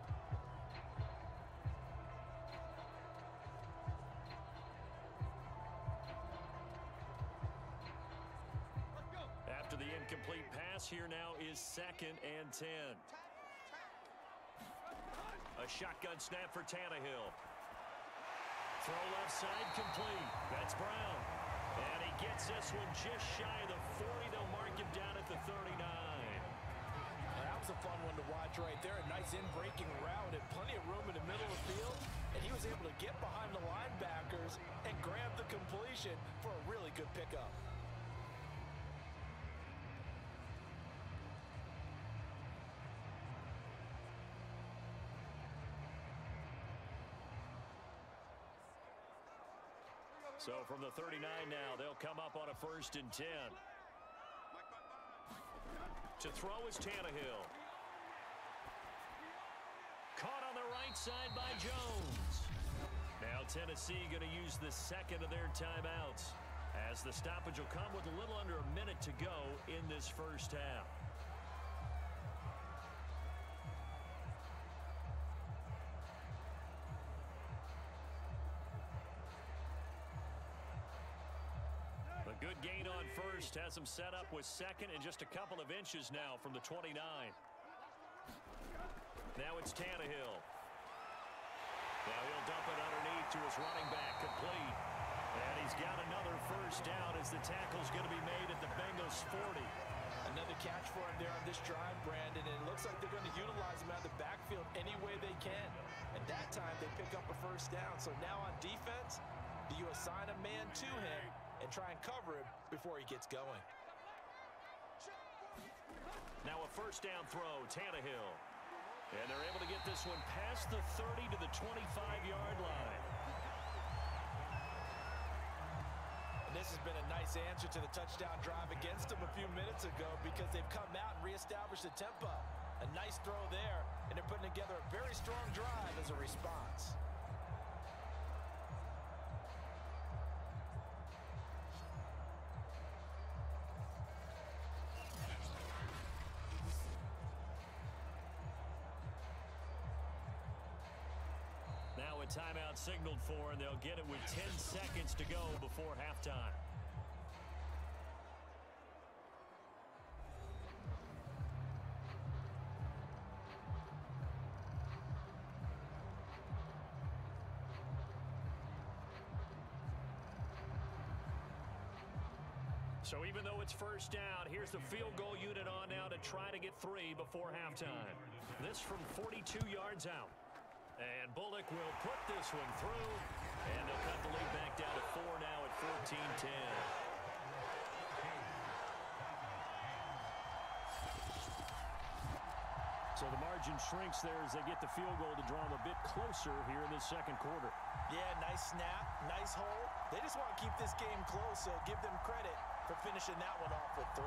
After the incomplete pass, here now is 2nd and 10. A shotgun snap for Tannehill. Throw left side complete. That's Brown. And he gets this one just shy of the 40. They'll mark him down at the 39. That was a fun one to watch right there. A nice in-breaking route and plenty of room in the middle of the field. And he was able to get behind the linebackers and grab the completion for a really good pickup. So from the 39 now, they'll come up on a 1st and 10. To throw is Tannehill. Caught on the right side by Jones. Now Tennessee going to use the 2nd of their timeouts, as the stoppage will come with a little under a minute to go in this first half. Good gain on 1st, has him set up with 2nd and just a couple of inches now from the 29. Now it's Tannehill. Now he'll dump it underneath to his running back, complete. And he's got another 1st down as the tackle's going to be made at the Bengals 40. Another catch for him there on this drive, Brandon, and it looks like they're going to utilize him out of the backfield any way they can. At that time, they pick up a 1st down. So now on defense, do you assign a man to him and try and cover him before he gets going? Now a 1st down throw, Tannehill. And they're able to get this one past the 30 to the 25-yard line. And this has been a nice answer to the touchdown drive against them a few minutes ago, because they've come out and reestablished the tempo. A nice throw there, and they're putting together a very strong drive as a response. Now a timeout signaled for, and they'll get it with 10 seconds to go before halftime. So even though it's 1st down, here's the field goal unit on now to try to get 3 before halftime. This from 42 yards out. And Bullock will put this one through, and they'll cut the lead back down to 4 now at 14-10. So the margin shrinks there as they get the field goal to draw them a bit closer here in this 2nd quarter. Yeah, nice snap, nice hold. They just want to keep this game close, so give them credit for finishing that one off with 3.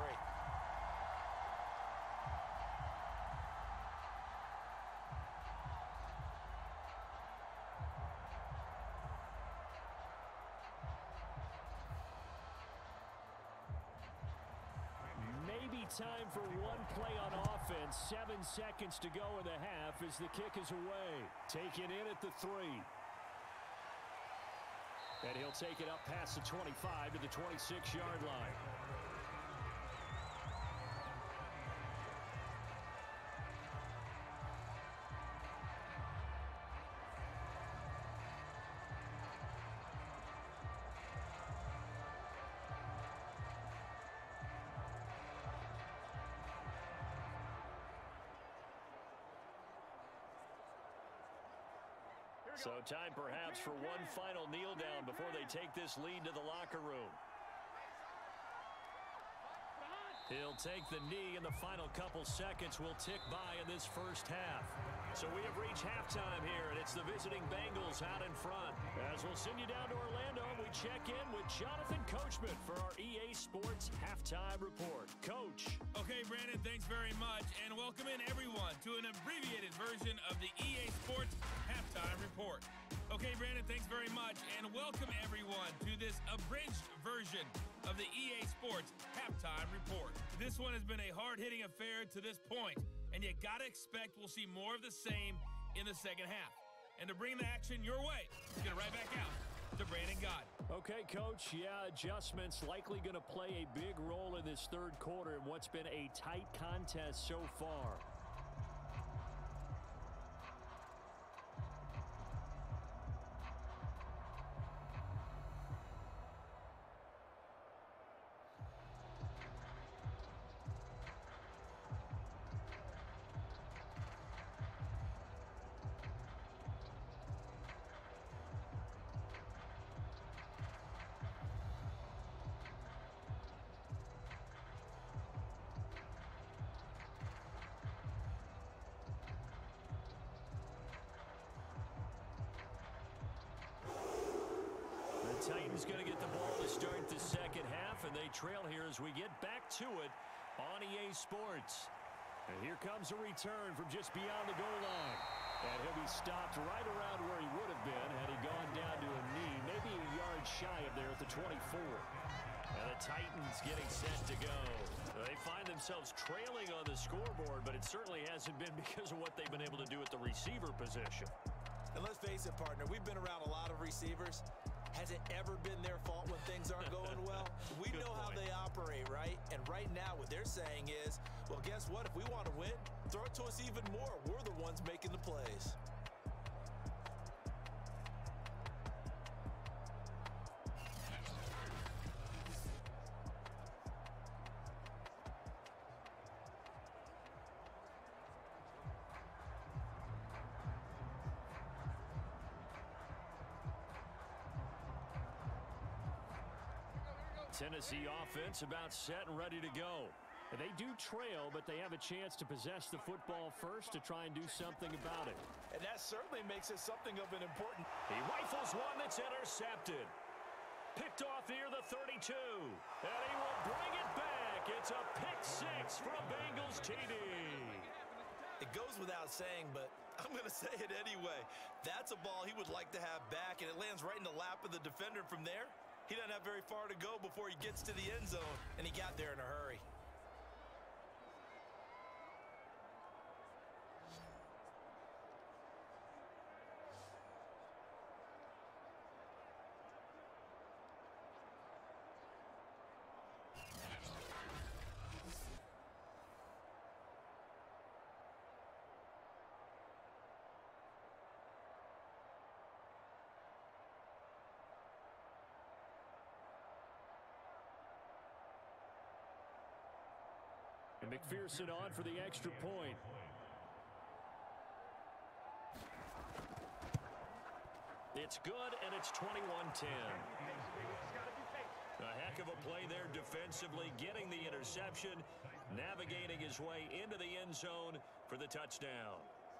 Time for one play on offense. 7 seconds to go in the half as the kick is away. Taken in at the 3. And he'll take it up past the 25 to the 26-yard line. So time perhaps for one final kneel down before they take this lead to the locker room. He'll take the knee, and the final couple seconds will tick by in this first half. So we have reached halftime here, and it's the visiting Bengals out in front. As we'll send you down to Orlando, we check in with Jonathan Coachman for our EA Sports Halftime Report. Coach. Okay, Brandon, thanks very much, and welcome in everyone to an abbreviated version of the EA Sports Halftime Report. Okay, Brandon, thanks very much, and welcome everyone to this abridged version of the EA Sports Halftime Report. This one has been a hard-hitting affair to this point, and you gotta expect we'll see more of the same in the second half. And to bring the action your way, get it right back out to Brandon God. Okay, Coach, yeah, adjustments likely going to play a big role in this third quarter in what's been a tight contest so far. Titans going to get the ball to start the second half, and they trail here as we get back to it on EA Sports. And here comes a return from just beyond the goal line. And he'll be stopped right around where he would have been had he gone down to a knee, maybe a yard shy of there at the 24. And the Titans getting set to go. They find themselves trailing on the scoreboard, but it certainly hasn't been because of what they've been able to do at the receiver position. And let's face it, partner, we've been around a lot of receivers. Has it ever been their fault when things aren't going well? We know how they operate, right? And right now what they're saying is, well, guess what? If we want to win, throw it to us even more. We're the ones making the plays. Tennessee offense about set and ready to go. And they do trail, but they have a chance to possess the football first to try and do something about it. And that certainly makes it something of an important... He rifles one that's intercepted. Picked off near the 32. And he will bring it back. It's a pick six from Bengals TD. It goes without saying, but I'm going to say it anyway. That's a ball he would like to have back, and it lands right in the lap of the defender from there. He doesn't have very far to go before he gets to the end zone, and he got there in a hurry. And McPherson on for the extra point. It's good, and it's 21-10. A heck of a play there defensively, getting the interception, navigating his way into the end zone for the touchdown.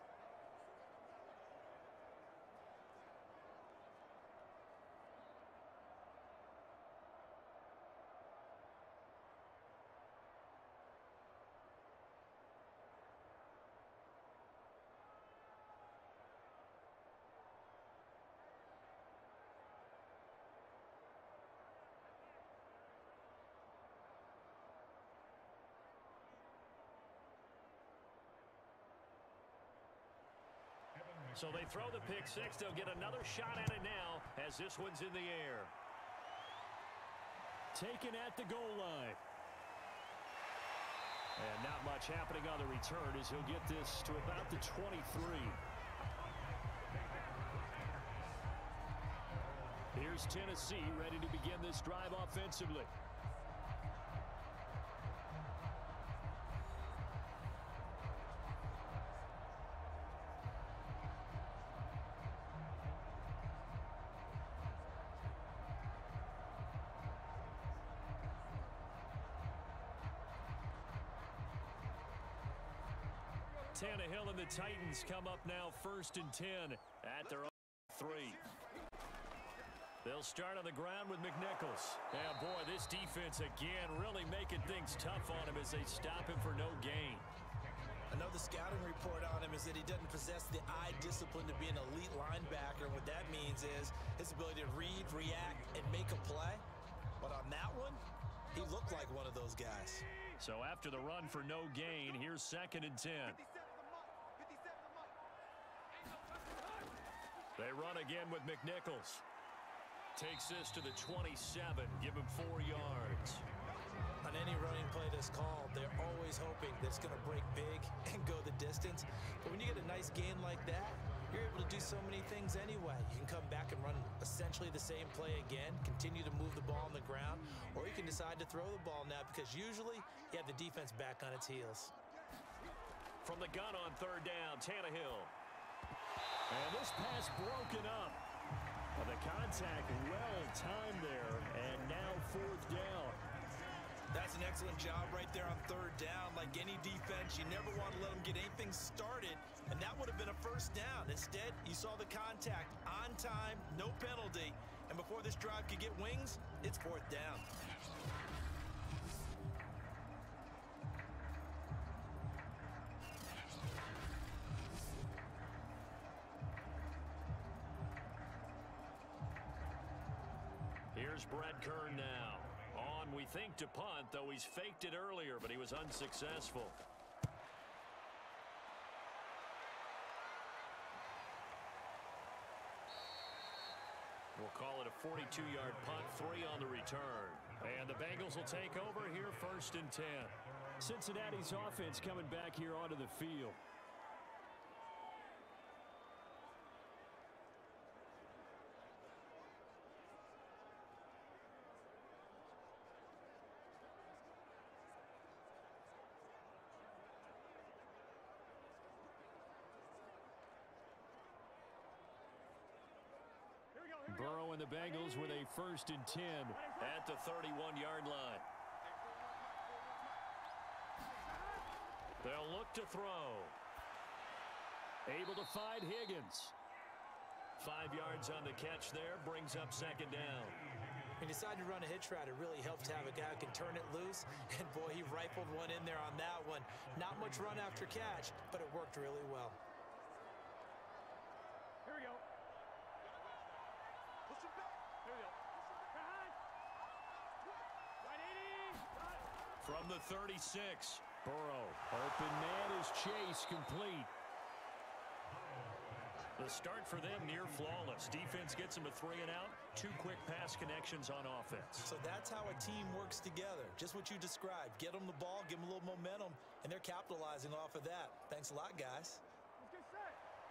So they throw the pick six. They'll get another shot at it now as this one's in the air. Taken at the goal line. And not much happening on the return as he'll get this to about the 23. Here's Tennessee ready to begin this drive offensively. Tannehill and the Titans come up now 1st and 10 at their own 3. They'll start on the ground with McNichols. Yeah, boy, this defense again really making things tough on him as they stop him for no gain. I know the scouting report on him is that he doesn't possess the eye discipline to be an elite linebacker. What that means is his ability to read, react, and make a play. But on that one, he looked like one of those guys. So after the run for no gain, here's 2nd and 10. They run again with McNichols. Takes this to the 27, give him 4 yards. On any running play that's called, they're always hoping that it's going to break big and go the distance. But when you get a nice gain like that, you're able to do so many things anyway. You can come back and run essentially the same play again, continue to move the ball on the ground, or you can decide to throw the ball now because usually you have the defense back on its heels. From the gun on 3rd down, Tannehill. And this pass broken up. Well, the contact well timed there, and now 4th down. That's an excellent job right there on 3rd down. Like any defense, you never want to let them get anything started, and that would have been a 1st down. Instead, you saw the contact on time, no penalty, and before this drive could get wings, it's 4th down. Here's Brett Kern now. On, we think, to punt, though he's faked it earlier, but he was unsuccessful. We'll call it a 42-yard punt, 3 on the return. And the Bengals will take over here 1st and 10. Cincinnati's offense coming back here onto the field. Burrow and the Bengals with a 1st and 10 at the 31-yard line. They'll look to throw. Able to find Higgins. 5 yards on the catch there, brings up 2nd down. He decided to run a hitch route. It really helps to have a guy who can turn it loose. And boy, he rifled one in there on that one. Not much run after catch, but it worked really well. Here we go. From the 36, Burrow. Open man is Chase, complete. The start for them near flawless. Defense gets them a 3 and out. 2 quick pass connections on offense. So that's how a team works together. Just what you described. Get them the ball, give them a little momentum, and they're capitalizing off of that. Thanks a lot, guys. Let's get set.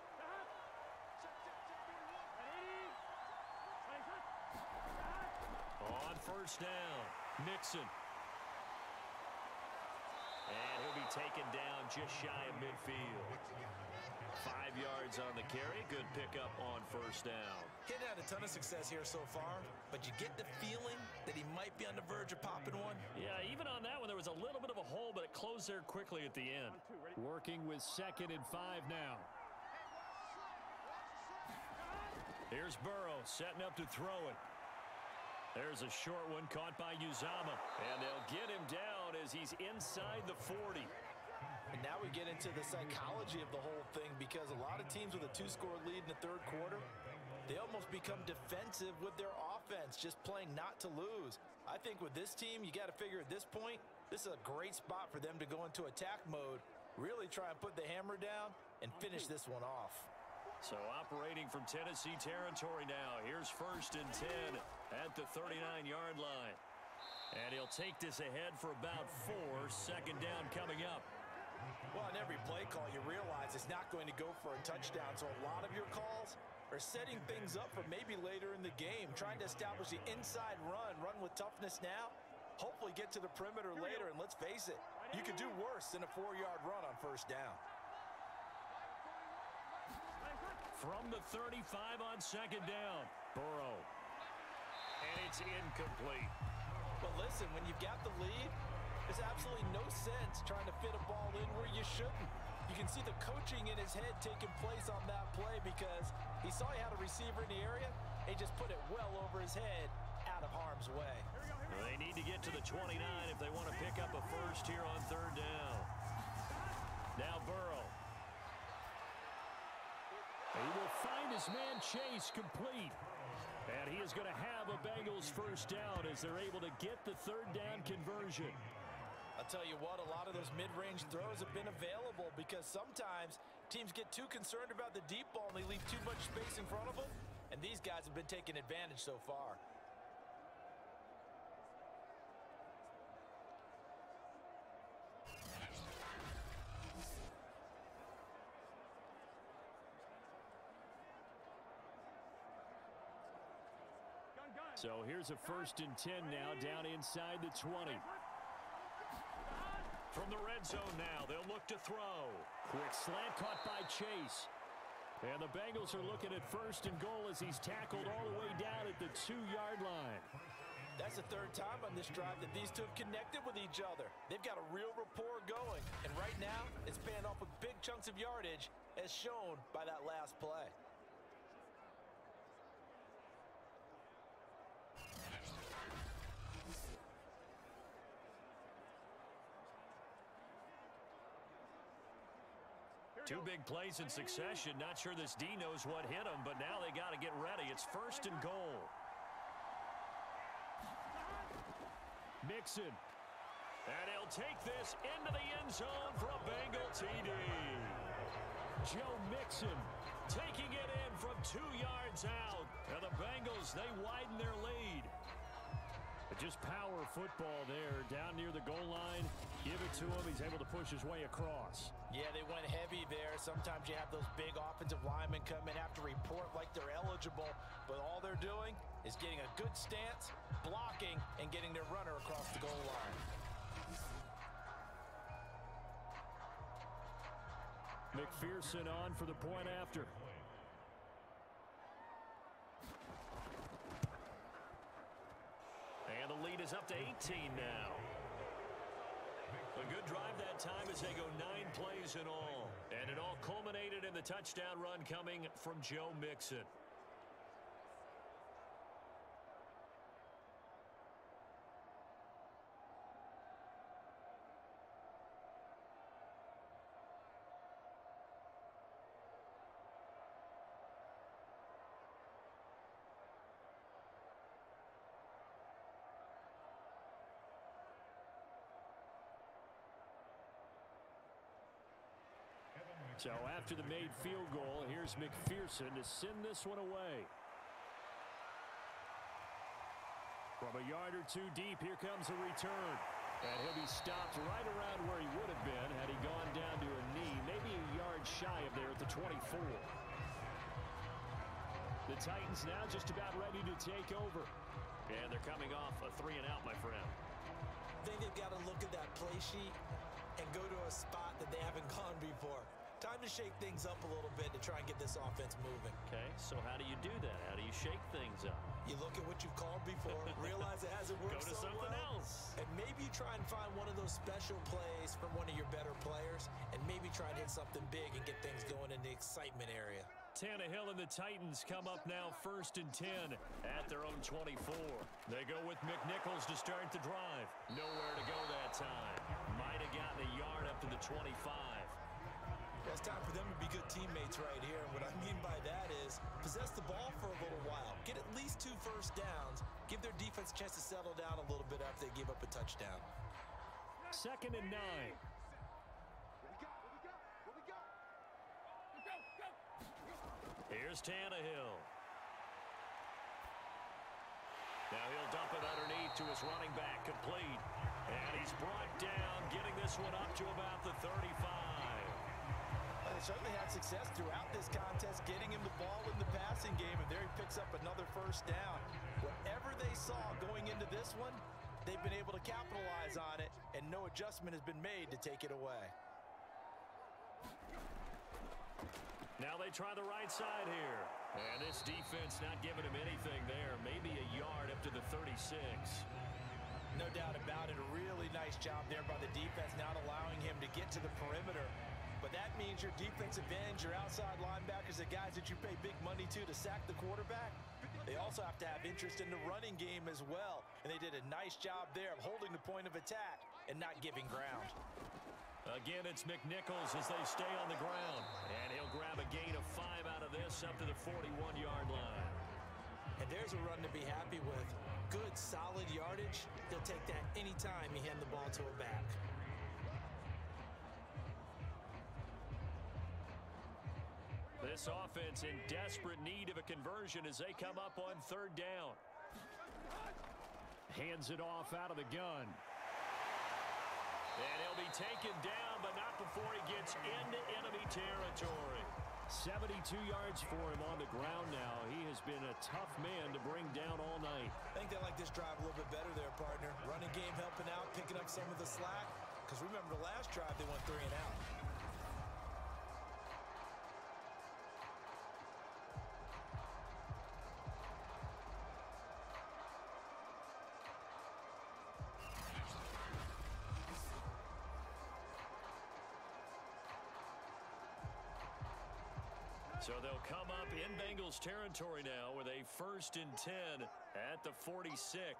On 1st down, Nixon. And he'll be taken down just shy of midfield. 5 yards on the carry. Good pickup on 1st down. He's had a ton of success here so far, but you get the feeling that he might be on the verge of popping one. Yeah, even on that one, there was a little bit of a hole, but it closed there quickly at the end. Working with 2nd and 5 now. Here's Burrow setting up to throw it. There's a short one caught by Uzama. And they'll get him down as he's inside the 40. And now we get into the psychology of the whole thing, because a lot of teams with a 2-score lead in the 3rd quarter, they almost become defensive with their offense, just playing not to lose. I think with this team, you got to figure at this point, this is a great spot for them to go into attack mode, really try and put the hammer down and finish this one off. So operating from Tennessee territory now. Here's 1st and 10 at the 39-yard line. And he'll take this ahead for about 4. 2nd down coming up. Well, on every play call, you realize it's not going to go for a touchdown. So a lot of your calls are setting things up for maybe later in the game, trying to establish the inside run with toughness now, hopefully get to the perimeter later. And let's face it, you could do worse than a 4-yard run on 1st down. From the 35 on 2nd down, Burrow. And it's incomplete. But listen, when you've got the lead, there's absolutely no sense trying to fit a ball in where you shouldn't. You can see the coaching in his head taking place on that play because he saw he had a receiver in the area. He just put it well over his head out of harm's way. Well, they need to get to the 29 if they want to pick up a first here on third down. Now Burrow. He will find his man Chase complete. And he is going to have a Bengals first down as they're able to get the third down conversion. I'll tell you what, a lot of those mid-range throws have been available because sometimes teams get too concerned about the deep ball and they leave too much space in front of them. And these guys have been taking advantage so far. So here's a 1st and 10 now down inside the 20. From the red zone now, they'll look to throw. Quick slant caught by Chase. And the Bengals are looking at 1st and goal as he's tackled all the way down at the 2-yard line. That's the third time on this drive that these two have connected with each other. They've got a real rapport going. And right now, it's paying off with big chunks of yardage as shown by that last play. Two big plays in succession. Not sure this D knows what hit him, but now they got to get ready. It's 1st and goal. Mixon. And he'll take this into the end zone for a Bengal TD. Joe Mixon taking it in from 2 yards out. And the Bengals, they widen their lead. Just power football there down near the goal line. Give it to him. He's able to push his way across. Yeah, they went heavy there. Sometimes you have those big offensive linemen come in, have to report like they're eligible, but all they're doing is getting a good stance, blocking, and getting their runner across the goal line. McPherson on for the point after. And the lead is up to 18 now. A good drive that time as they go 9 plays in all. And it all culminated in the touchdown run coming from Joe Mixon. So after the made field goal, here's McPherson to send this one away. From a yard or two deep, here comes a return. And he'll be stopped right around where he would have been had he gone down to a knee, maybe a yard shy of there at the 24. The Titans now just about ready to take over. And they're coming off a 3-and-out, my friend. I think they've got to look at that play sheet and go to a spot that they haven't gone before. Time to shake things up a little bit to try and get this offense moving. Okay, so how do you do that? How do you shake things up? You look at what you've called before, realize it hasn't worked Go to so something well, else. and maybe you try and find one of those special plays from one of your better players, and maybe try and hit something big and get things going in the excitement area. Tannehill and the Titans come up now 1st and 10 at their own 24. They go with McNichols to start the drive. Nowhere to go that time. Might have gotten a yard up to the 25. It's time for them to be good teammates right here. And what I mean by that is possess the ball for a little while. Get at least 2 first downs. Give their defense a chance to settle down a little bit after they give up a touchdown. 2nd and 9. Here's Tannehill. Now he'll dump it underneath to his running back, complete. And he's brought down, getting this one up to about the 35. They certainly had success throughout this contest, getting him the ball in the passing game, and there he picks up another first down. Whatever they saw going into this one, they've been able to capitalize on it, and no adjustment has been made to take it away. Now they try the right side here. And this defense not giving him anything there. Maybe a yard up to the 36. No doubt about it. A really nice job there by the defense, not allowing him to get to the perimeter. But that means your defensive ends, your outside linebackers, the guys that you pay big money to sack the quarterback, they also have to have interest in the running game as well. And they did a nice job there of holding the point of attack and not giving ground. Again, it's McNichols as they stay on the ground. And he'll grab a gain of 5 out of this up to the 41-yard line. And there's a run to be happy with. Good, solid yardage. He'll take that anytime you hand the ball to a back. This offense in desperate need of a conversion as they come up on 3rd down. Hands it off out of the gun. And he'll be taken down, but not before he gets into enemy territory. 72 yards for him on the ground now. He has been a tough man to bring down all night. I think they like this drive a little bit better there, partner. Running game helping out, picking up some of the slack. Because remember, the last drive, they went 3 and out. So they'll come up in Bengals territory now with a 1st and 10 at the 46.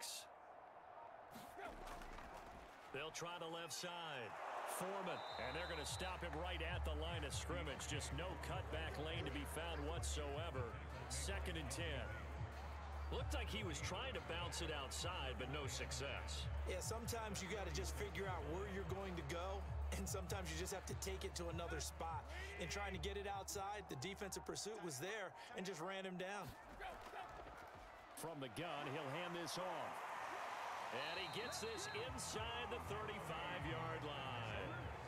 They'll try the left side. Foreman, and they're going to stop him right at the line of scrimmage. Just no cutback lane to be found whatsoever. 2nd and 10. Looked like he was trying to bounce it outside, but no success. Yeah, sometimes you got to just figure out where you're going to go. And sometimes you just have to take it to another spot. In trying to get it outside, the defensive pursuit was there and just ran him down. From the gun, he'll hand this off. And he gets this inside the 35-yard line.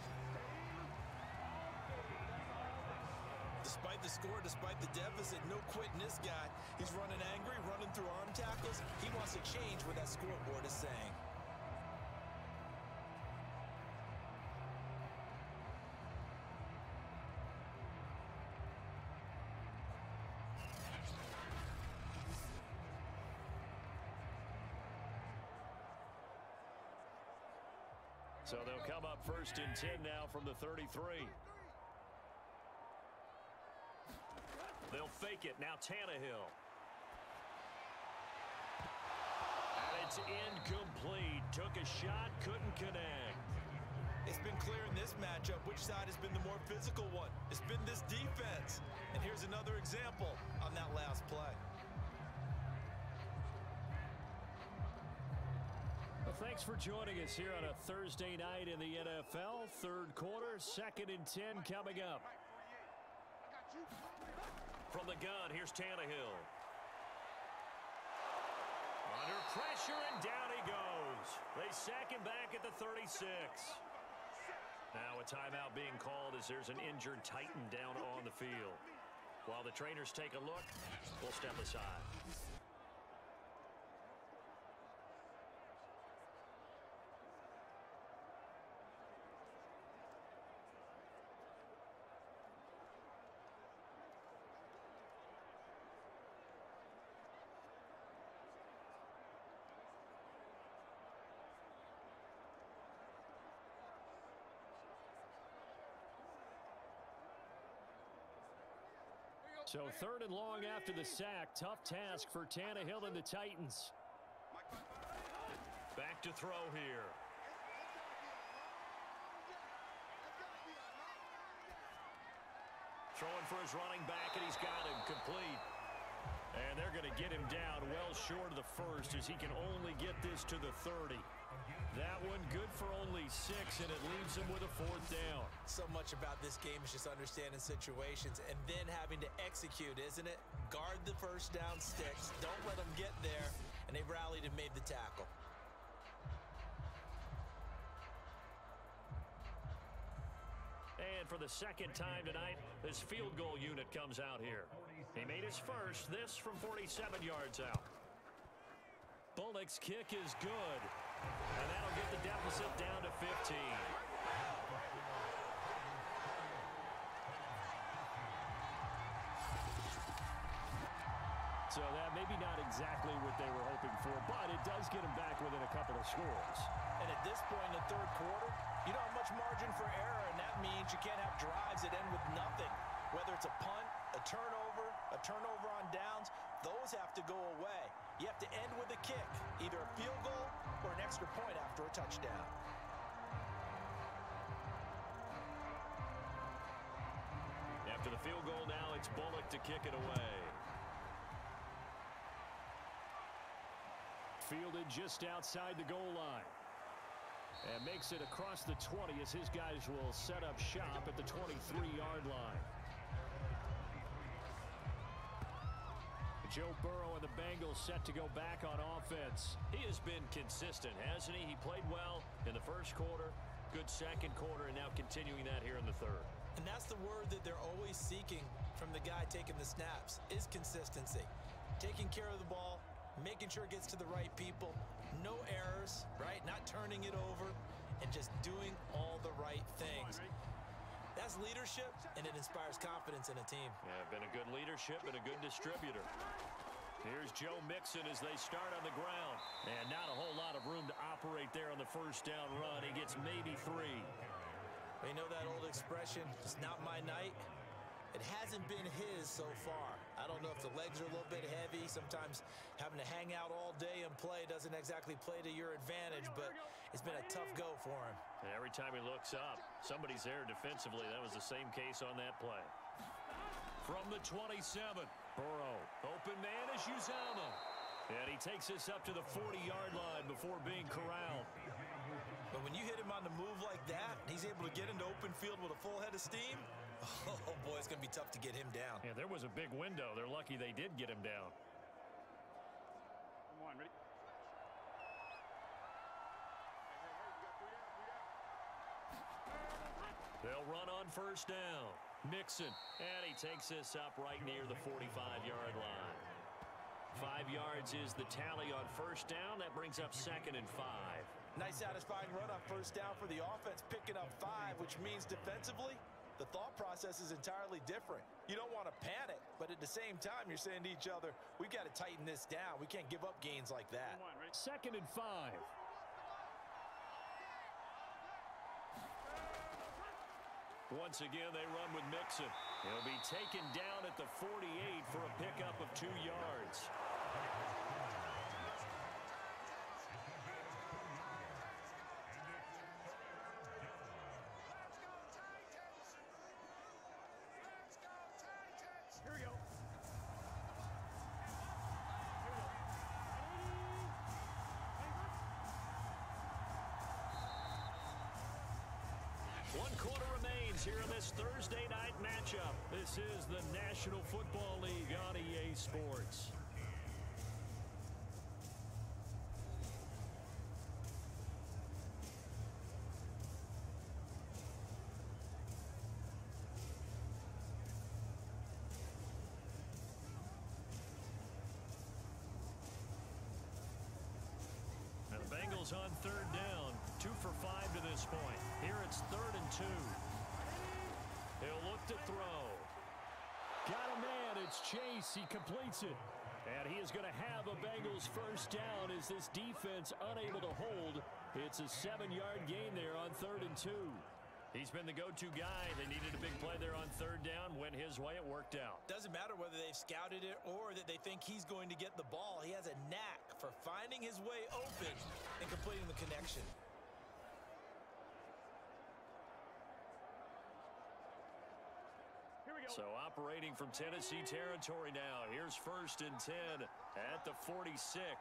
Despite the score, despite the deficit, no quitting this guy. He's running angry, running through arm tackles. He wants to change what that scoreboard is saying. So they'll come up 1st and 10 now from the 33. They'll fake it. Now Tannehill. And it's incomplete. Took a shot, couldn't connect. It's been clear in this matchup which side has been the more physical one. It's been this defense. And here's another example on that last play. Thanks for joining us here on a Thursday night in the NFL. 3rd quarter, 2nd and 10 coming up. From the gun, here's Tannehill. Under pressure, and down he goes. They sack him back at the 36. Now a timeout being called as there's an injured Titan down on the field. While the trainers take a look, we'll step aside. So 3rd and long after the sack. Tough task for Tannehill and the Titans. Back to throw here. Throwing for his running back, and he's got him complete. And they're going to get him down well short of the 1st as he can only get this to the 30. That one good for only 6, and it leaves him with a 4th down. So much about this game is just understanding situations and then having to execute, isn't it? Guard the 1st down sticks. Don't let them get there. And they rallied and made the tackle. And for the 2nd time tonight, this field goal unit comes out here. He made his first, this from 47 yards out. Bullock's kick is good. And that'll get the deficit down to 15. So that maybe not exactly what they were hoping for, but it does get them back within a couple of scores. And at this point in the third quarter, you don't have much margin for error, and that means you can't have drives that end with nothing. Whether it's a punt, a turnover on downs, those have to go away. You have to end with a kick, either a field goal or an extra point after a touchdown. After the field goal now, it's Bullock to kick it away. Fielded just outside the goal line. And makes it across the 20 as his guys will set up shop at the 23-yard line. Joe Burrow and the Bengals set to go back on offense. He has been consistent, hasn't he? He played well in the first quarter, good second quarter, and now continuing that here in the third. And that's the word that they're always seeking from the guy taking the snaps, is consistency. Taking care of the ball, making sure it gets to the right people, no errors, right? Not turning it over, and just doing all the right things. That's leadership, and it inspires confidence in a team. Yeah, been a good leadership and a good distributor. Here's Joe Mixon as they start on the ground. And not a whole lot of room to operate there on the first down run. He gets maybe 3. You know that old expression, it's not my night? It hasn't been his so far. I don't know if the legs are a little bit heavy. Sometimes having to hang out all day and play doesn't exactly play to your advantage, but it's been a tough go for him. And every time he looks up, somebody's there defensively. That was the same case on that play. From the 27, Burrow. Open man is Uzama. And he takes this up to the 40-yard line before being corralled. But when you hit him on the move like that, he's able to get into open field with a full head of steam. Oh, boy, it's going to be tough to get him down. Yeah, there was a big window. They're lucky they did get him down. Come on, ready? They'll run on first down. Mixon, and he takes this up right near the 45-yard line. 5 yards is the tally on first down. That brings up 2nd and 5. Nice satisfying run on first down for the offense, picking up 5, which means defensively, the thought process is entirely different. You don't want to panic, but at the same time, you're saying to each other, we've got to tighten this down. We can't give up gains like that. 2nd and 5. Once again, they run with Mixon. He'll be taken down at the 48 for a pickup of 2 yards. Here we go. One quarter remains here in this Thursday night matchup. This is the National Football League on EA Sports. Now the Bengals on third down. 2 for 5 to this point. Here it's 3rd and 2. He'll look to throw. Got a man. It's Chase. He completes it. And he is going to have a Bengals first down as this defense unable to hold. It's a 7-yard gain there on 3rd and 2. He's been the go-to guy. They needed a big play there on 3rd down. Went his way. It worked out. Doesn't matter whether they've scouted it or that they think he's going to get the ball. He has a knack for finding his way open and completing the connection. So operating from Tennessee territory now. Here's 1st and 10 at the 46.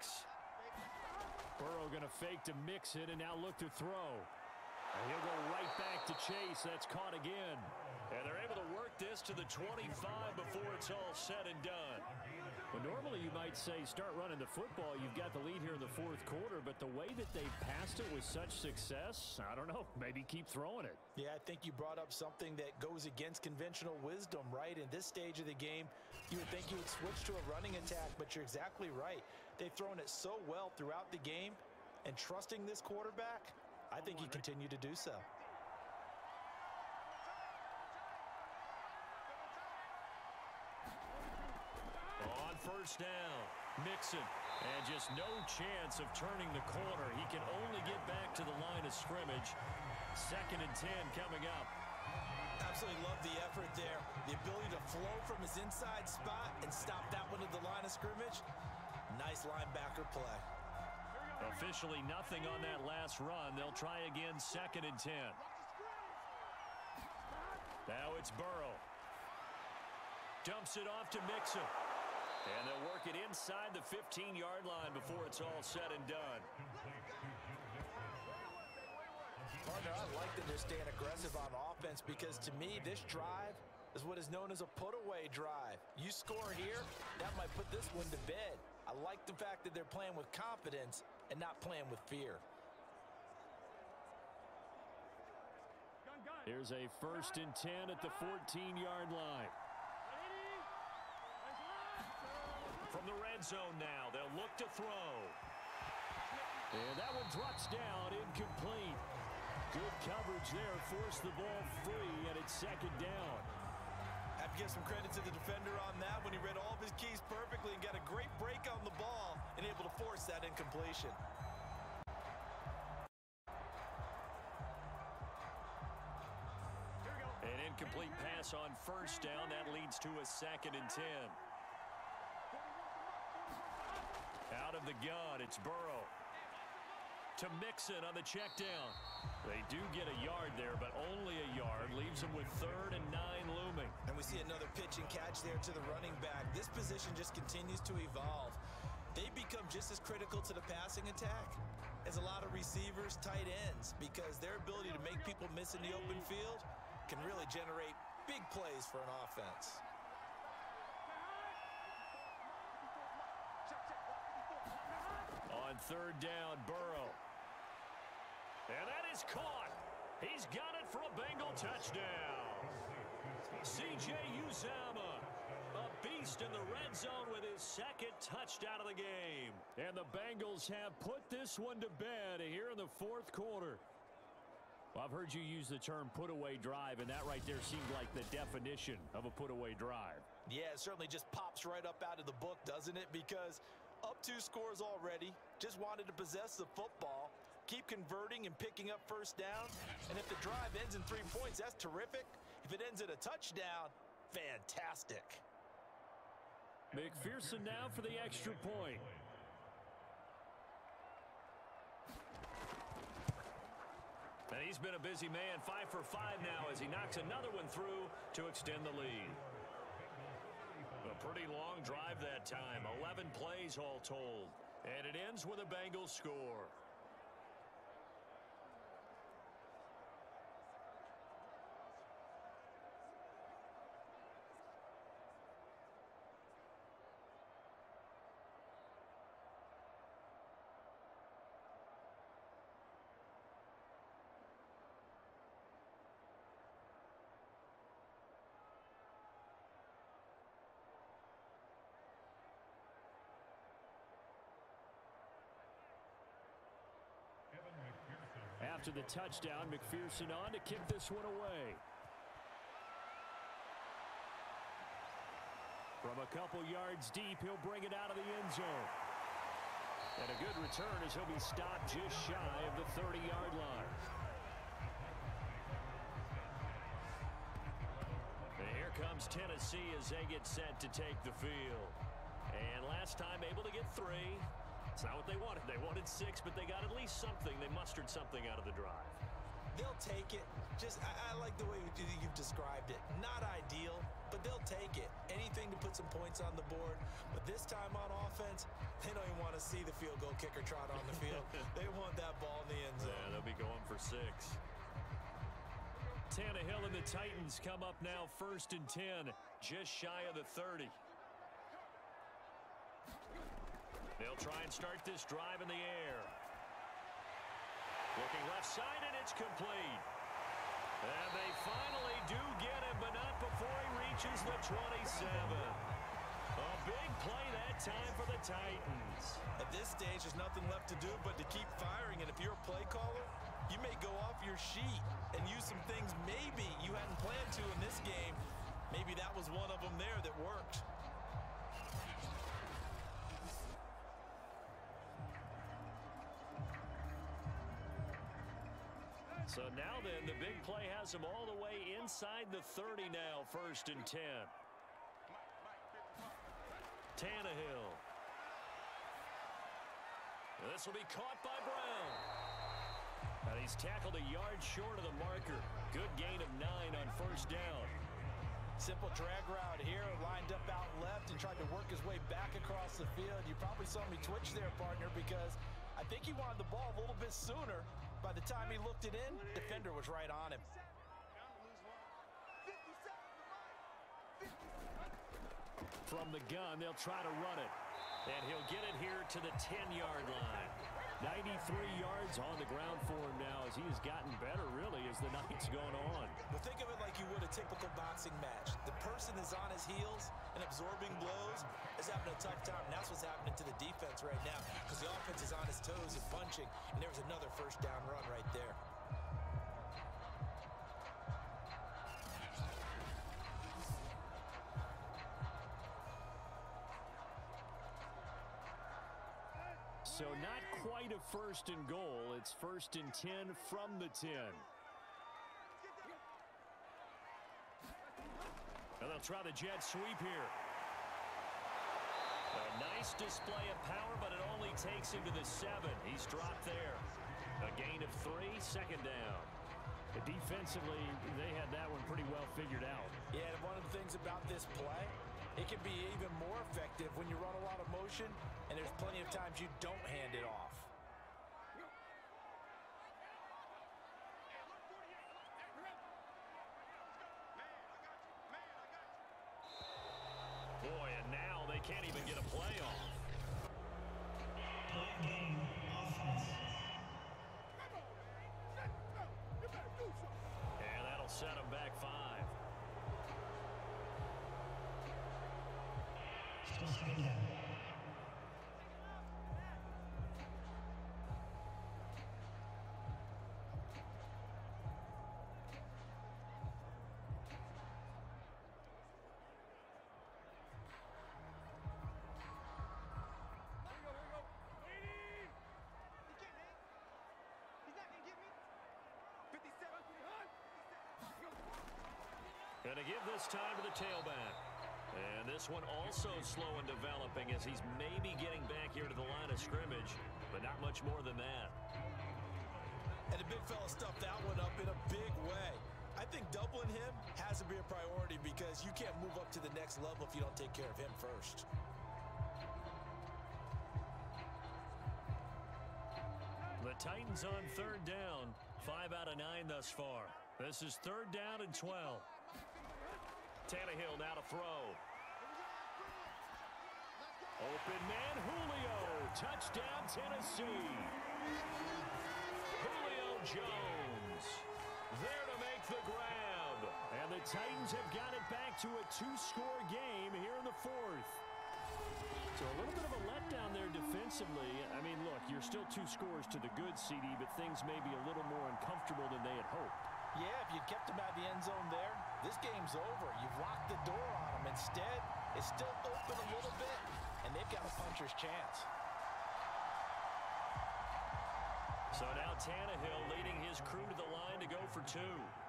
Burrow going to fake to Mixon and now look to throw. And he'll go right back to Chase. That's caught again. And they're able to work this to the 25 before it's all said and done. Well, normally you might say start running the football. You've got the lead here in the 4th quarter, but the way that they passed it with such success, I don't know, maybe keep throwing it. Yeah, I think you brought up something that goes against conventional wisdom, right? In this stage of the game, you would think you would switch to a running attack, but you're exactly right. They've thrown it so well throughout the game, and trusting this quarterback, I think you continue to do so. On first down. Mixon. And just no chance of turning the corner. He can only get back to the line of scrimmage. 2nd and 10 coming up. Absolutely love the effort there. The ability to flow from his inside spot and stop that one at the line of scrimmage. Nice linebacker play. Officially nothing on that last run. They'll try again 2nd and 10. Now it's Burrow. Dumps it off to Mixon. And they'll work it inside the 15-yard line before it's all said and done. Partner, I like that they're staying aggressive on offense because to me, this drive is what is known as a put-away drive. You score here, that might put this one to bed. I like the fact that they're playing with confidence and not playing with fear. Here's a 1st and 10 at the 14-yard line. From the red zone now, they'll look to throw. And that one drops down, incomplete. Good coverage there, forced the ball free, and it's 2nd down. Have to give some credit to the defender on that when he read all of his keys perfectly and got a great break on the ball and able to force that incompletion. An incomplete pass on 1st down. That leads to a 2nd and 10. Out of the gun, it's Burrow. To Mixon on the check down. They do get a yard there, but only a yard. Leaves them with 3rd and 9 looming. And we see another pitch and catch there to the running back. This position just continues to evolve. They become just as critical to the passing attack as a lot of receivers, tight ends, because their ability to make people miss in the open field can really generate big plays for an offense. On 3rd down, Burrow. And that is caught. He's got it for a Bengal touchdown. C.J. Uzomah, a beast in the red zone with his 2nd touchdown of the game. And the Bengals have put this one to bed here in the 4th quarter. Well, I've heard you use the term put-away drive, and that right there seemed like the definition of a put-away drive. Yeah, it certainly just pops right up out of the book, doesn't it? Because up 2 scores already, just wanted to possess the football, keep converting and picking up 1st down. And if the drive ends in 3 points, that's terrific. If it ends in a touchdown, fantastic. McPherson now for the extra point. And he's been a busy man, 5 for 5 now as he knocks another one through to extend the lead. A pretty long drive that time, 11 plays all told. And it ends with a Bengals score. After the touchdown, McPherson on to kick this one away. From a couple yards deep, he'll bring it out of the end zone. And a good return as he'll be stopped just shy of the 30-yard line. And here comes Tennessee as they get set to take the field. And last time able to get 3. It's not what they wanted. They wanted 6, but they got at least something. They mustered something out of the drive. They'll take it. I like the way you've described it. Not ideal, but they'll take it. Anything to put some points on the board. But this time on offense, they don't even want to see the field goal kicker trot on the field. They want that ball in the end zone. Yeah, they'll be going for 6. Tannehill and the Titans come up now 1st and 10, just shy of the 30. They'll try and start this drive in the air. Looking left side, and it's complete. And they finally do get him, but not before he reaches the 27. A big play that time for the Titans. At this stage, there's nothing left to do but to keep firing. And if you're a play caller, you may go off your sheet and use some things maybe you hadn't planned to in this game. Maybe that was one of them there that worked. So now then, the big play has them all the way inside the 30 now, 1st and 10. Tannehill. This will be caught by Brown. And he's tackled a yard short of the marker. Good gain of 9 on 1st down. Simple drag route here, lined up out left and tried to work his way back across the field. You probably saw me twitch there, partner, because I think he wanted the ball a little bit sooner. By the time he looked it in, defender was right on him. From the gun, they'll try to run it. And he'll get it here to the 10-yard line. 93 yards on the ground for him now as he has gotten better, really, as the night's gone on. Well, think of it like you would a typical boxing match. The person is on his heels and absorbing blows is having a tough time. And that's what's happening to the defense right now because the offense is on his toes and punching. And there was another 1st down run right there. So not quite a 1st and goal. It's 1st and 10 from the 10. And they'll try the jet sweep here. A nice display of power, but it only takes him to the 7. He's dropped there. A gain of 3, 2nd down. Defensively, they had that one pretty well figured out. Yeah, and one of the things about this play, it can be even more effective when you run a lot of motion, and there's plenty of times you don't hand it off. Boy, and now they can't even get a play off. And that'll set him back 5. Going to give this time to the tailback. And this one also slow in developing as he's maybe getting back here to the line of scrimmage, but not much more than that. And the big fella stuffed that one up in a big way. I think doubling him has to be a priority because you can't move up to the next level if you don't take care of him first. The Titans on 3rd down. 5 out of 9 thus far. This is 3rd down and 12. Tannehill now to throw. Open man, Julio. Touchdown, Tennessee. Julio Jones there to make the grab. And the Titans have got it back to a 2-score game here in the 4th. So a little bit of a letdown there defensively. I mean, look, you're still 2 scores to the good, CD, but things may be a little more uncomfortable than they had hoped. Yeah, if you kept him out of the end zone there, this game's over. You've locked the door on him. Instead, it's still open a little bit, and they've got a puncher's chance. So now Tannehill leading his crew to the line to go for 2.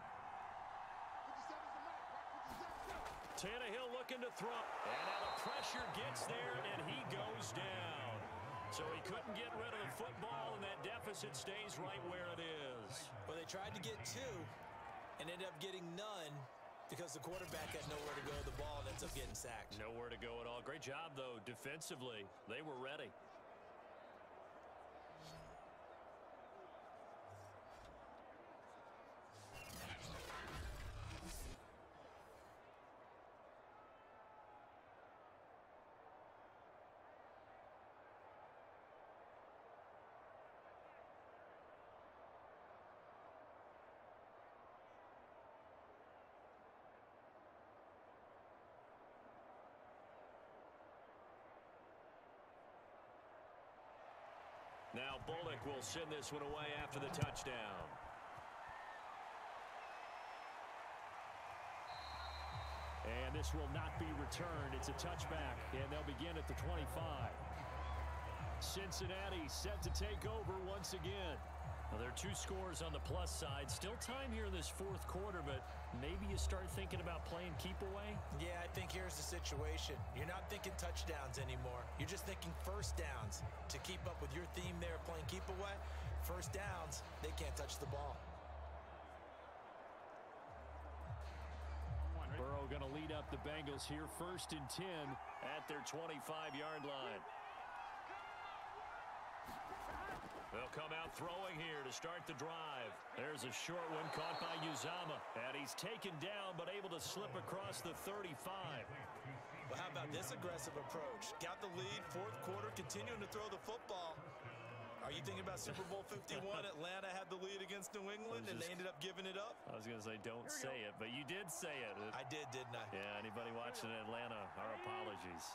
Tannehill looking to throw. And now the pressure gets there, and he goes down. So he couldn't get rid of the football, and that deficit stays right where it is. Well, they tried to get 2 and ended up getting none because the quarterback had nowhere to go. The ball ends up getting sacked. Nowhere to go at all. Great job, though, defensively. They were ready. Now Bullock will send this one away after the touchdown. And this will not be returned. It's a touchback, and they'll begin at the 25. Cincinnati set to take over once again. Well, there are 2 scores on the plus side. Still time here in this fourth quarter, but maybe you start thinking about playing keep away? Yeah, I think here's the situation. You're not thinking touchdowns anymore. You're just thinking first downs. To keep up with your theme there, playing keep away, first downs, they can't touch the ball. Burrow going to lead up the Bengals here, 1st and 10 at their 25-yard line. They'll come out throwing here to start the drive. There's a short one caught by Uzama. And he's taken down but able to slip across the 35. Well, how about this aggressive approach? Got the lead, fourth quarter, continuing to throw the football. Are you thinking about Super Bowl 51? Atlanta had the lead against New England, and they ended up giving it up? I was going to say, don't say it, but you did say it. I did, didn't I? Yeah, anybody watching Atlanta, our apologies.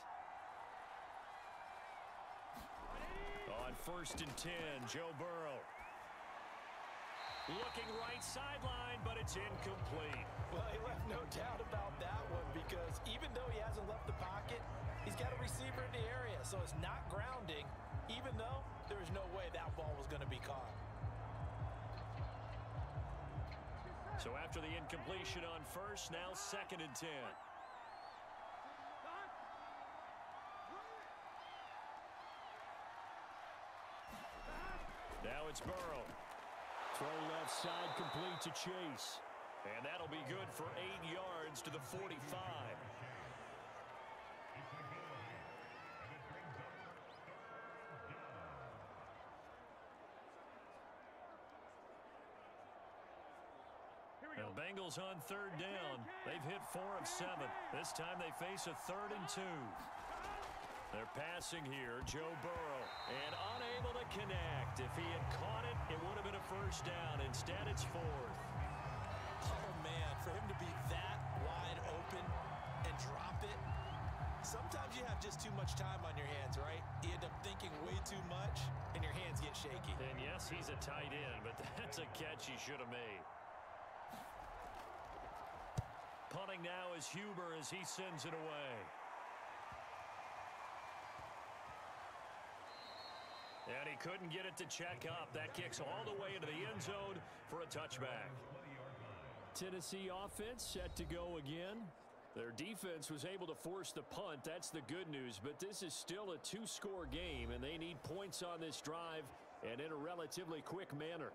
On 1st and 10, Joe Burrow. Looking right sideline, but it's incomplete. Well, he left no doubt about that one because even though he hasn't left the pocket, he's got a receiver in the area, so it's not grounding, even though there's no way that ball was going to be caught. So after the incompletion on 1st, now 2nd and 10. Now it's Burrow. Throw left side complete to Chase. And that'll be good for 8 yards to the 45. The Bengals on 3rd down. They've hit 4 of 7. This time they face a 3rd and 2. They're passing here, Joe Burrow, and unable to connect. If he had caught it, it would have been a first down. Instead, it's 4th. Oh, man, for him to be that wide open and drop it, sometimes you have just too much time on your hands, right? You end up thinking way too much, and your hands get shaky. And yes, he's a tight end, but that's a catch he should have made. Punting now is Huber as he sends it away. And he couldn't get it to check up. That kicks all the way into the end zone for a touchback. Tennessee offense set to go again. Their defense was able to force the punt. That's the good news. But this is still a 2-score game, and they need points on this drive and in a relatively quick manner.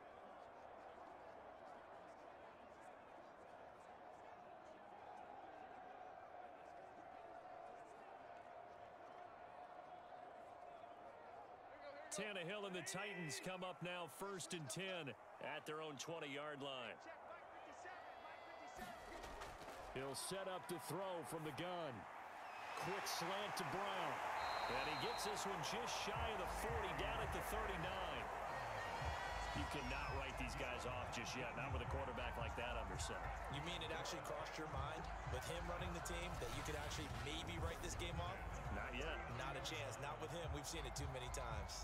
Tannehill and the Titans come up now 1st and 10 at their own 20-yard line. He'll set up to throw from the gun. Quick slant to Brown. And he gets this one just shy of the 40, down at the 39. You cannot write these guys off just yet, not with a quarterback like that under center. You mean it actually crossed your mind with him running the team that you could actually maybe write this game off? Not yet. Not a chance. Not with him. We've seen it too many times.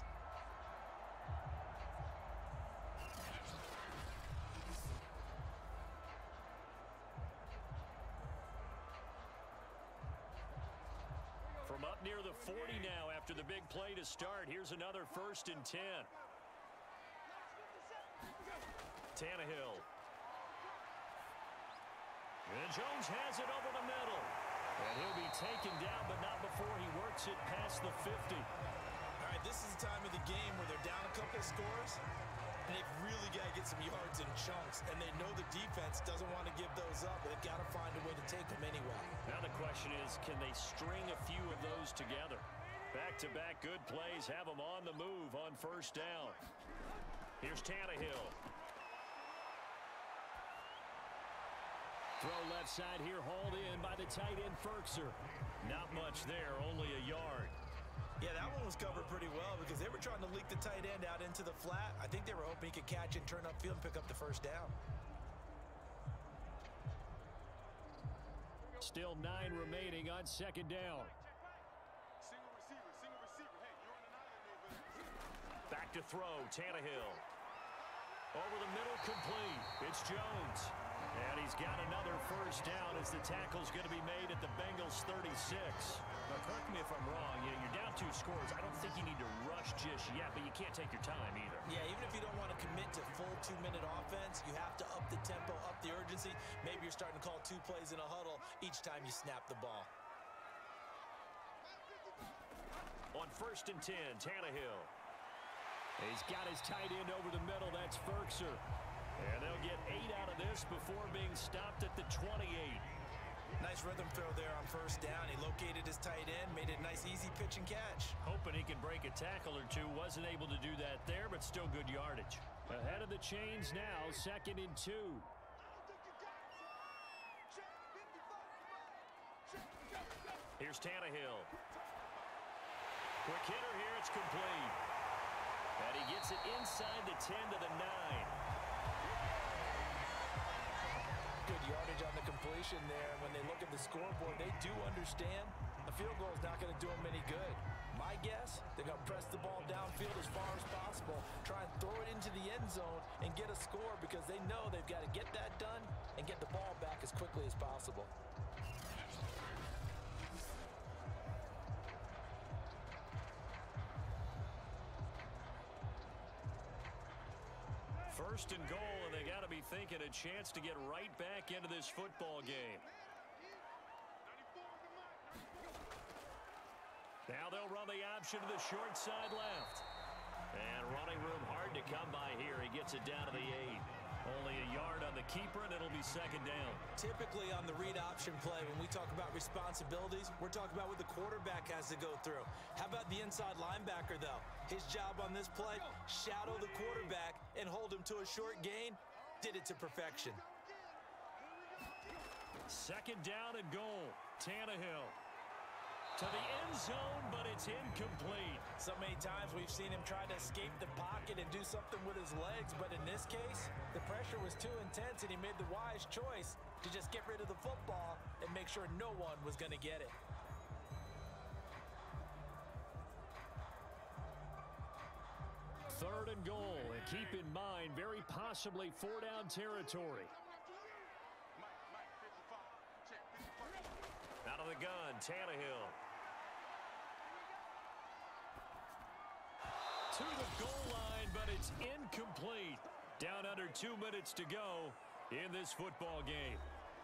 From up near the 40 now after the big play to start. Here's another 1st and 10. Tannehill. And Jones has it over the middle. And he'll be taken down, but not before he works it past the 50. All right, this is the time of the game where they're down a couple of scores, and they've really got to get some yards in chunks, and they know the defense doesn't want to give those up, but they've got to find a way to take them anyway. Now the question is, can they string a few of those together? Back-to-back good plays have them on the move on 1st down. Here's Tannehill. Throw left side here, hauled in by the tight end Ferkser. Not much there, only a yard. Yeah, that one was covered pretty well because they were trying to leak the tight end out into the flat. I think they were hoping he could catch and turn upfield and pick up the first down. Still 9 remaining on 2nd down. Back to throw, Tannehill. Over the middle, complete. It's Jones. And he's got another first down as the tackle's going to be made at the Bengals 36. Now, correct me if I'm wrong. You're down 2 scores. I don't think you need to rush just yet, but you can't take your time either. Yeah, even if you don't want to commit to full 2-minute offense, you have to up the tempo, up the urgency. Maybe you're starting to call 2 plays in a huddle each time you snap the ball. On 1st and 10, Tannehill. He's got his tight end over the middle. That's Ferkser. And they'll get 8 out of this before being stopped at the 28. Nice rhythm throw there on 1st down. He located his tight end, made it a nice, easy pitch and catch. Hoping he can break a tackle or 2. Wasn't able to do that there, but still good yardage. Ahead of the chains now, 2nd and 2. Here's Tannehill. Quick hitter here, it's complete. And he gets it inside the 10 to the 9. Good yardage on the completion there. When they look at the scoreboard, they do understand a field goal is not going to do them any good. My guess, they're going to press the ball downfield as far as possible, try and throw it into the end zone and get a score because they know they've got to get that done and get the ball back as quickly as possible. First and goal, and they got to be thinking a chance to get right back into this football game. Now they'll run the option to the short side left. And running room hard to come by here. He gets it down to the 8. Only a yard on the keeper, and it'll be 2nd down. Typically on the read option play, when we talk about responsibilities, we're talking about what the quarterback has to go through. How about the inside linebacker, though? His job on this play, shadow the quarterback and hold him to a short gain. Did it to perfection. 2nd down and goal. Tannehill to the end zone, but it's incomplete. So many times we've seen him try to escape the pocket and do something with his legs, but in this case, the pressure was too intense and he made the wise choice to just get rid of the football and make sure no one was going to get it. Third and goal, and keep in mind, very possibly 4-down territory. Out of the gun, Tannehill. To the goal line, but it's incomplete. Down under 2 minutes to go in this football game.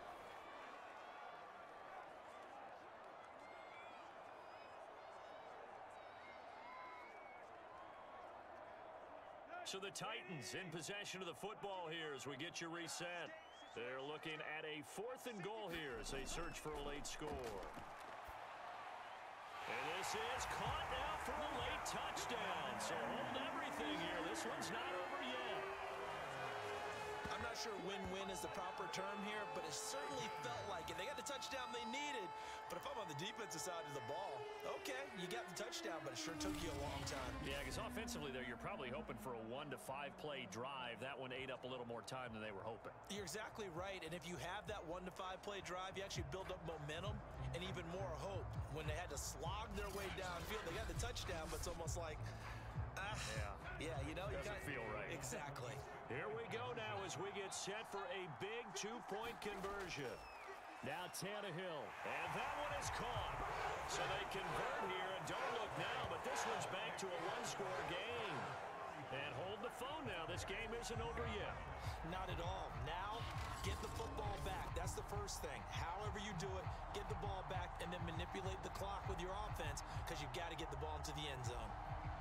So the Titans in possession of the football here as we get you reset. They're looking at a 4th and goal here as they search for a late score. And this is caught now for a late touchdown. So hold everything here. This one's not over yet. I'm not sure win-win is the proper term here, but it certainly felt like it. They got the touchdown they needed, but if I'm on the defensive side of the ball, okay, you got the touchdown, but it sure took you a long time. Yeah, because offensively there, you're probably hoping for a 1 to 5 play drive. That one ate up a little more time than they were hoping. You're exactly right, and if you have that 1 to 5 play drive, you actually build up momentum and even more hope. When they had to slog their way downfield, they got the touchdown, but it's almost like, yeah, you know, you doesn't feel right. Exactly. Here we go now as we get set for a big 2-point conversion. Now Tannehill, and that one is caught. So they convert here, and don't look now, but this one's back to a 1-score game. And hold the phone now. This game isn't over yet. Not at all. Now, get the football back. That's the first thing. However you do it, get the ball back and then manipulate the clock with your offense because you've got to get the ball into the end zone.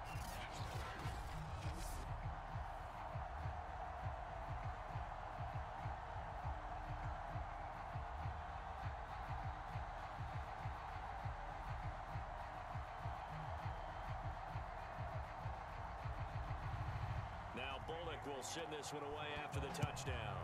Now Bullock will send this one away after the touchdown.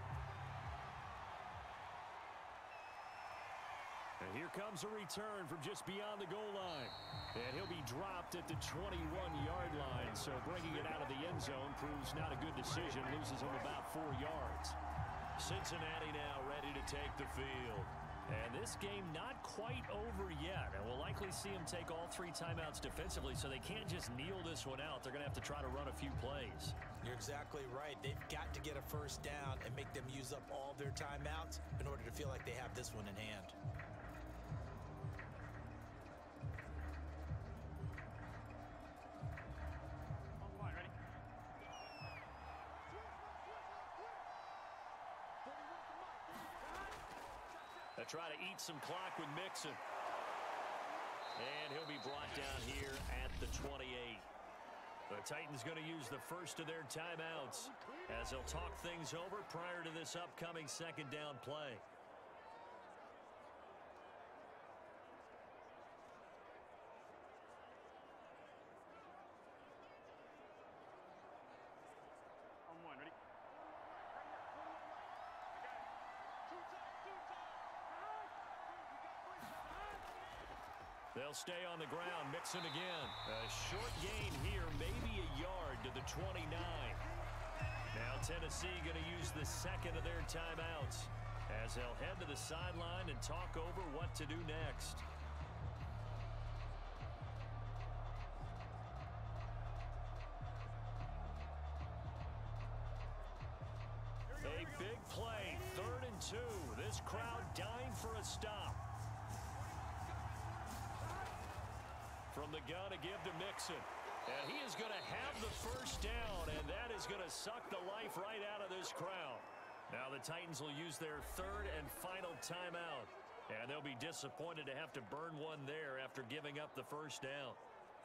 And here comes a return from just beyond the goal line. And he'll be dropped at the 21-yard line. So bringing it out of the end zone proves not a good decision. Loses him about 4 yards. Cincinnati now ready to take the field. And this game not quite over yet. And we'll likely see them take all 3 timeouts defensively, so they can't just kneel this one out. They're going to have to try to run a few plays. You're exactly right. They've got to get a first down and make them use up all their timeouts in order to feel like they have this one in hand. They try to eat some clock with Mixon. And he'll be brought down here at the 28. The Titans going to use the first of their timeouts as they'll talk things over prior to this upcoming second down play. They'll stay on the ground. Mixon again. A short gain here, maybe a yard to the 29. Now Tennessee going to use the second of their timeouts as they'll head to the sideline and talk over what to do next. A big play, 3rd and 2. This crowd dying for a stop. From the gun to give to Mixon. And he is going to have the first down, and that is going to suck the life right out of this crowd. Now the Titans will use their 3rd and final timeout. And they'll be disappointed to have to burn one there after giving up the first down.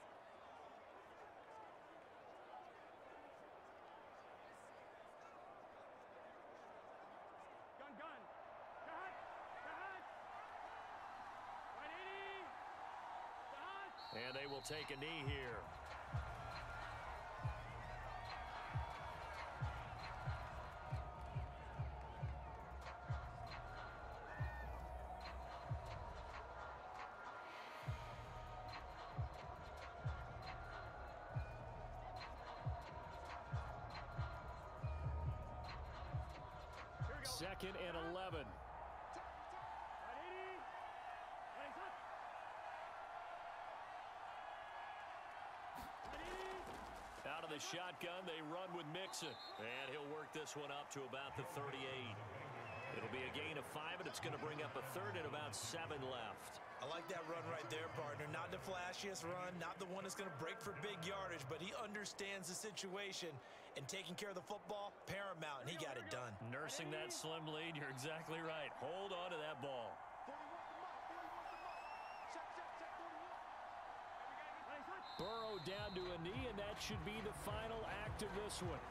And they will take a knee here. Second and 11. Out of the shotgun, they run with Mixon. And he'll work this one up to about the 38. It'll be a gain of 5, and it's going to bring up a 3rd and about 7 left. I like that run right there, partner. Not the flashiest run, not the one that's going to break for big yardage, but he understands the situation, and taking care of the football, paramount, and he got it done. Nursing that slim lead, you're exactly right. Hold on to that ball. Burrow down to a knee, and that should be the final act of this one.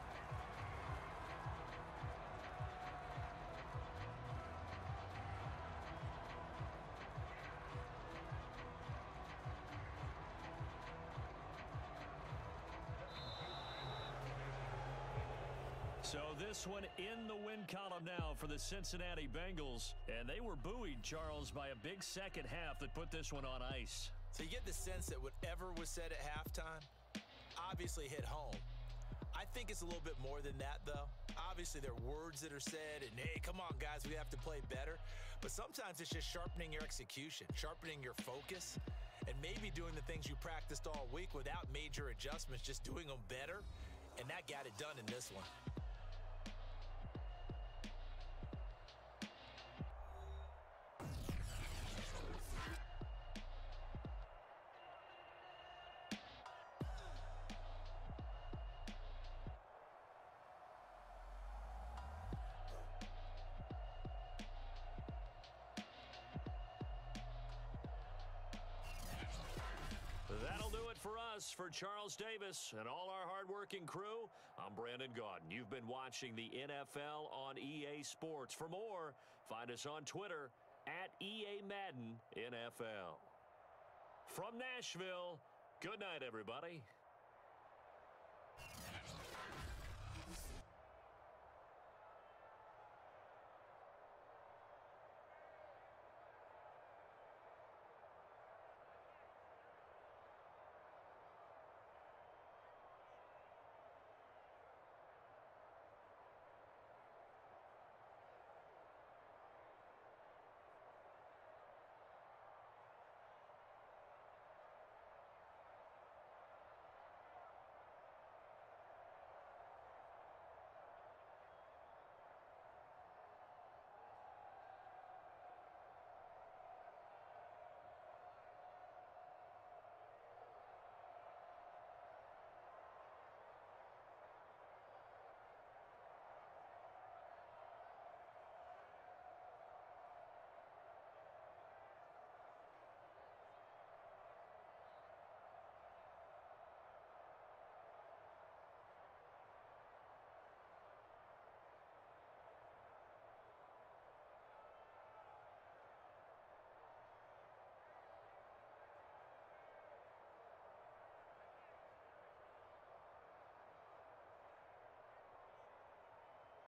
So this one in the win column now for the Cincinnati Bengals. And they were buoyed, Charles, by a big second half that put this one on ice. So you get the sense that whatever was said at halftime obviously hit home. I think it's a little bit more than that, though. Obviously, there are words that are said, and hey, come on, guys, we have to play better. But sometimes it's just sharpening your execution, sharpening your focus, and maybe doing the things you practiced all week without major adjustments, just doing them better. And that got it done in this one. That'll do it for us. For Charles Davis and all our hardworking crew, I'm Brandon Gaudin. You've been watching the NFL on EA Sports. For more, find us on Twitter at EA Madden NFL. From Nashville, good night, everybody.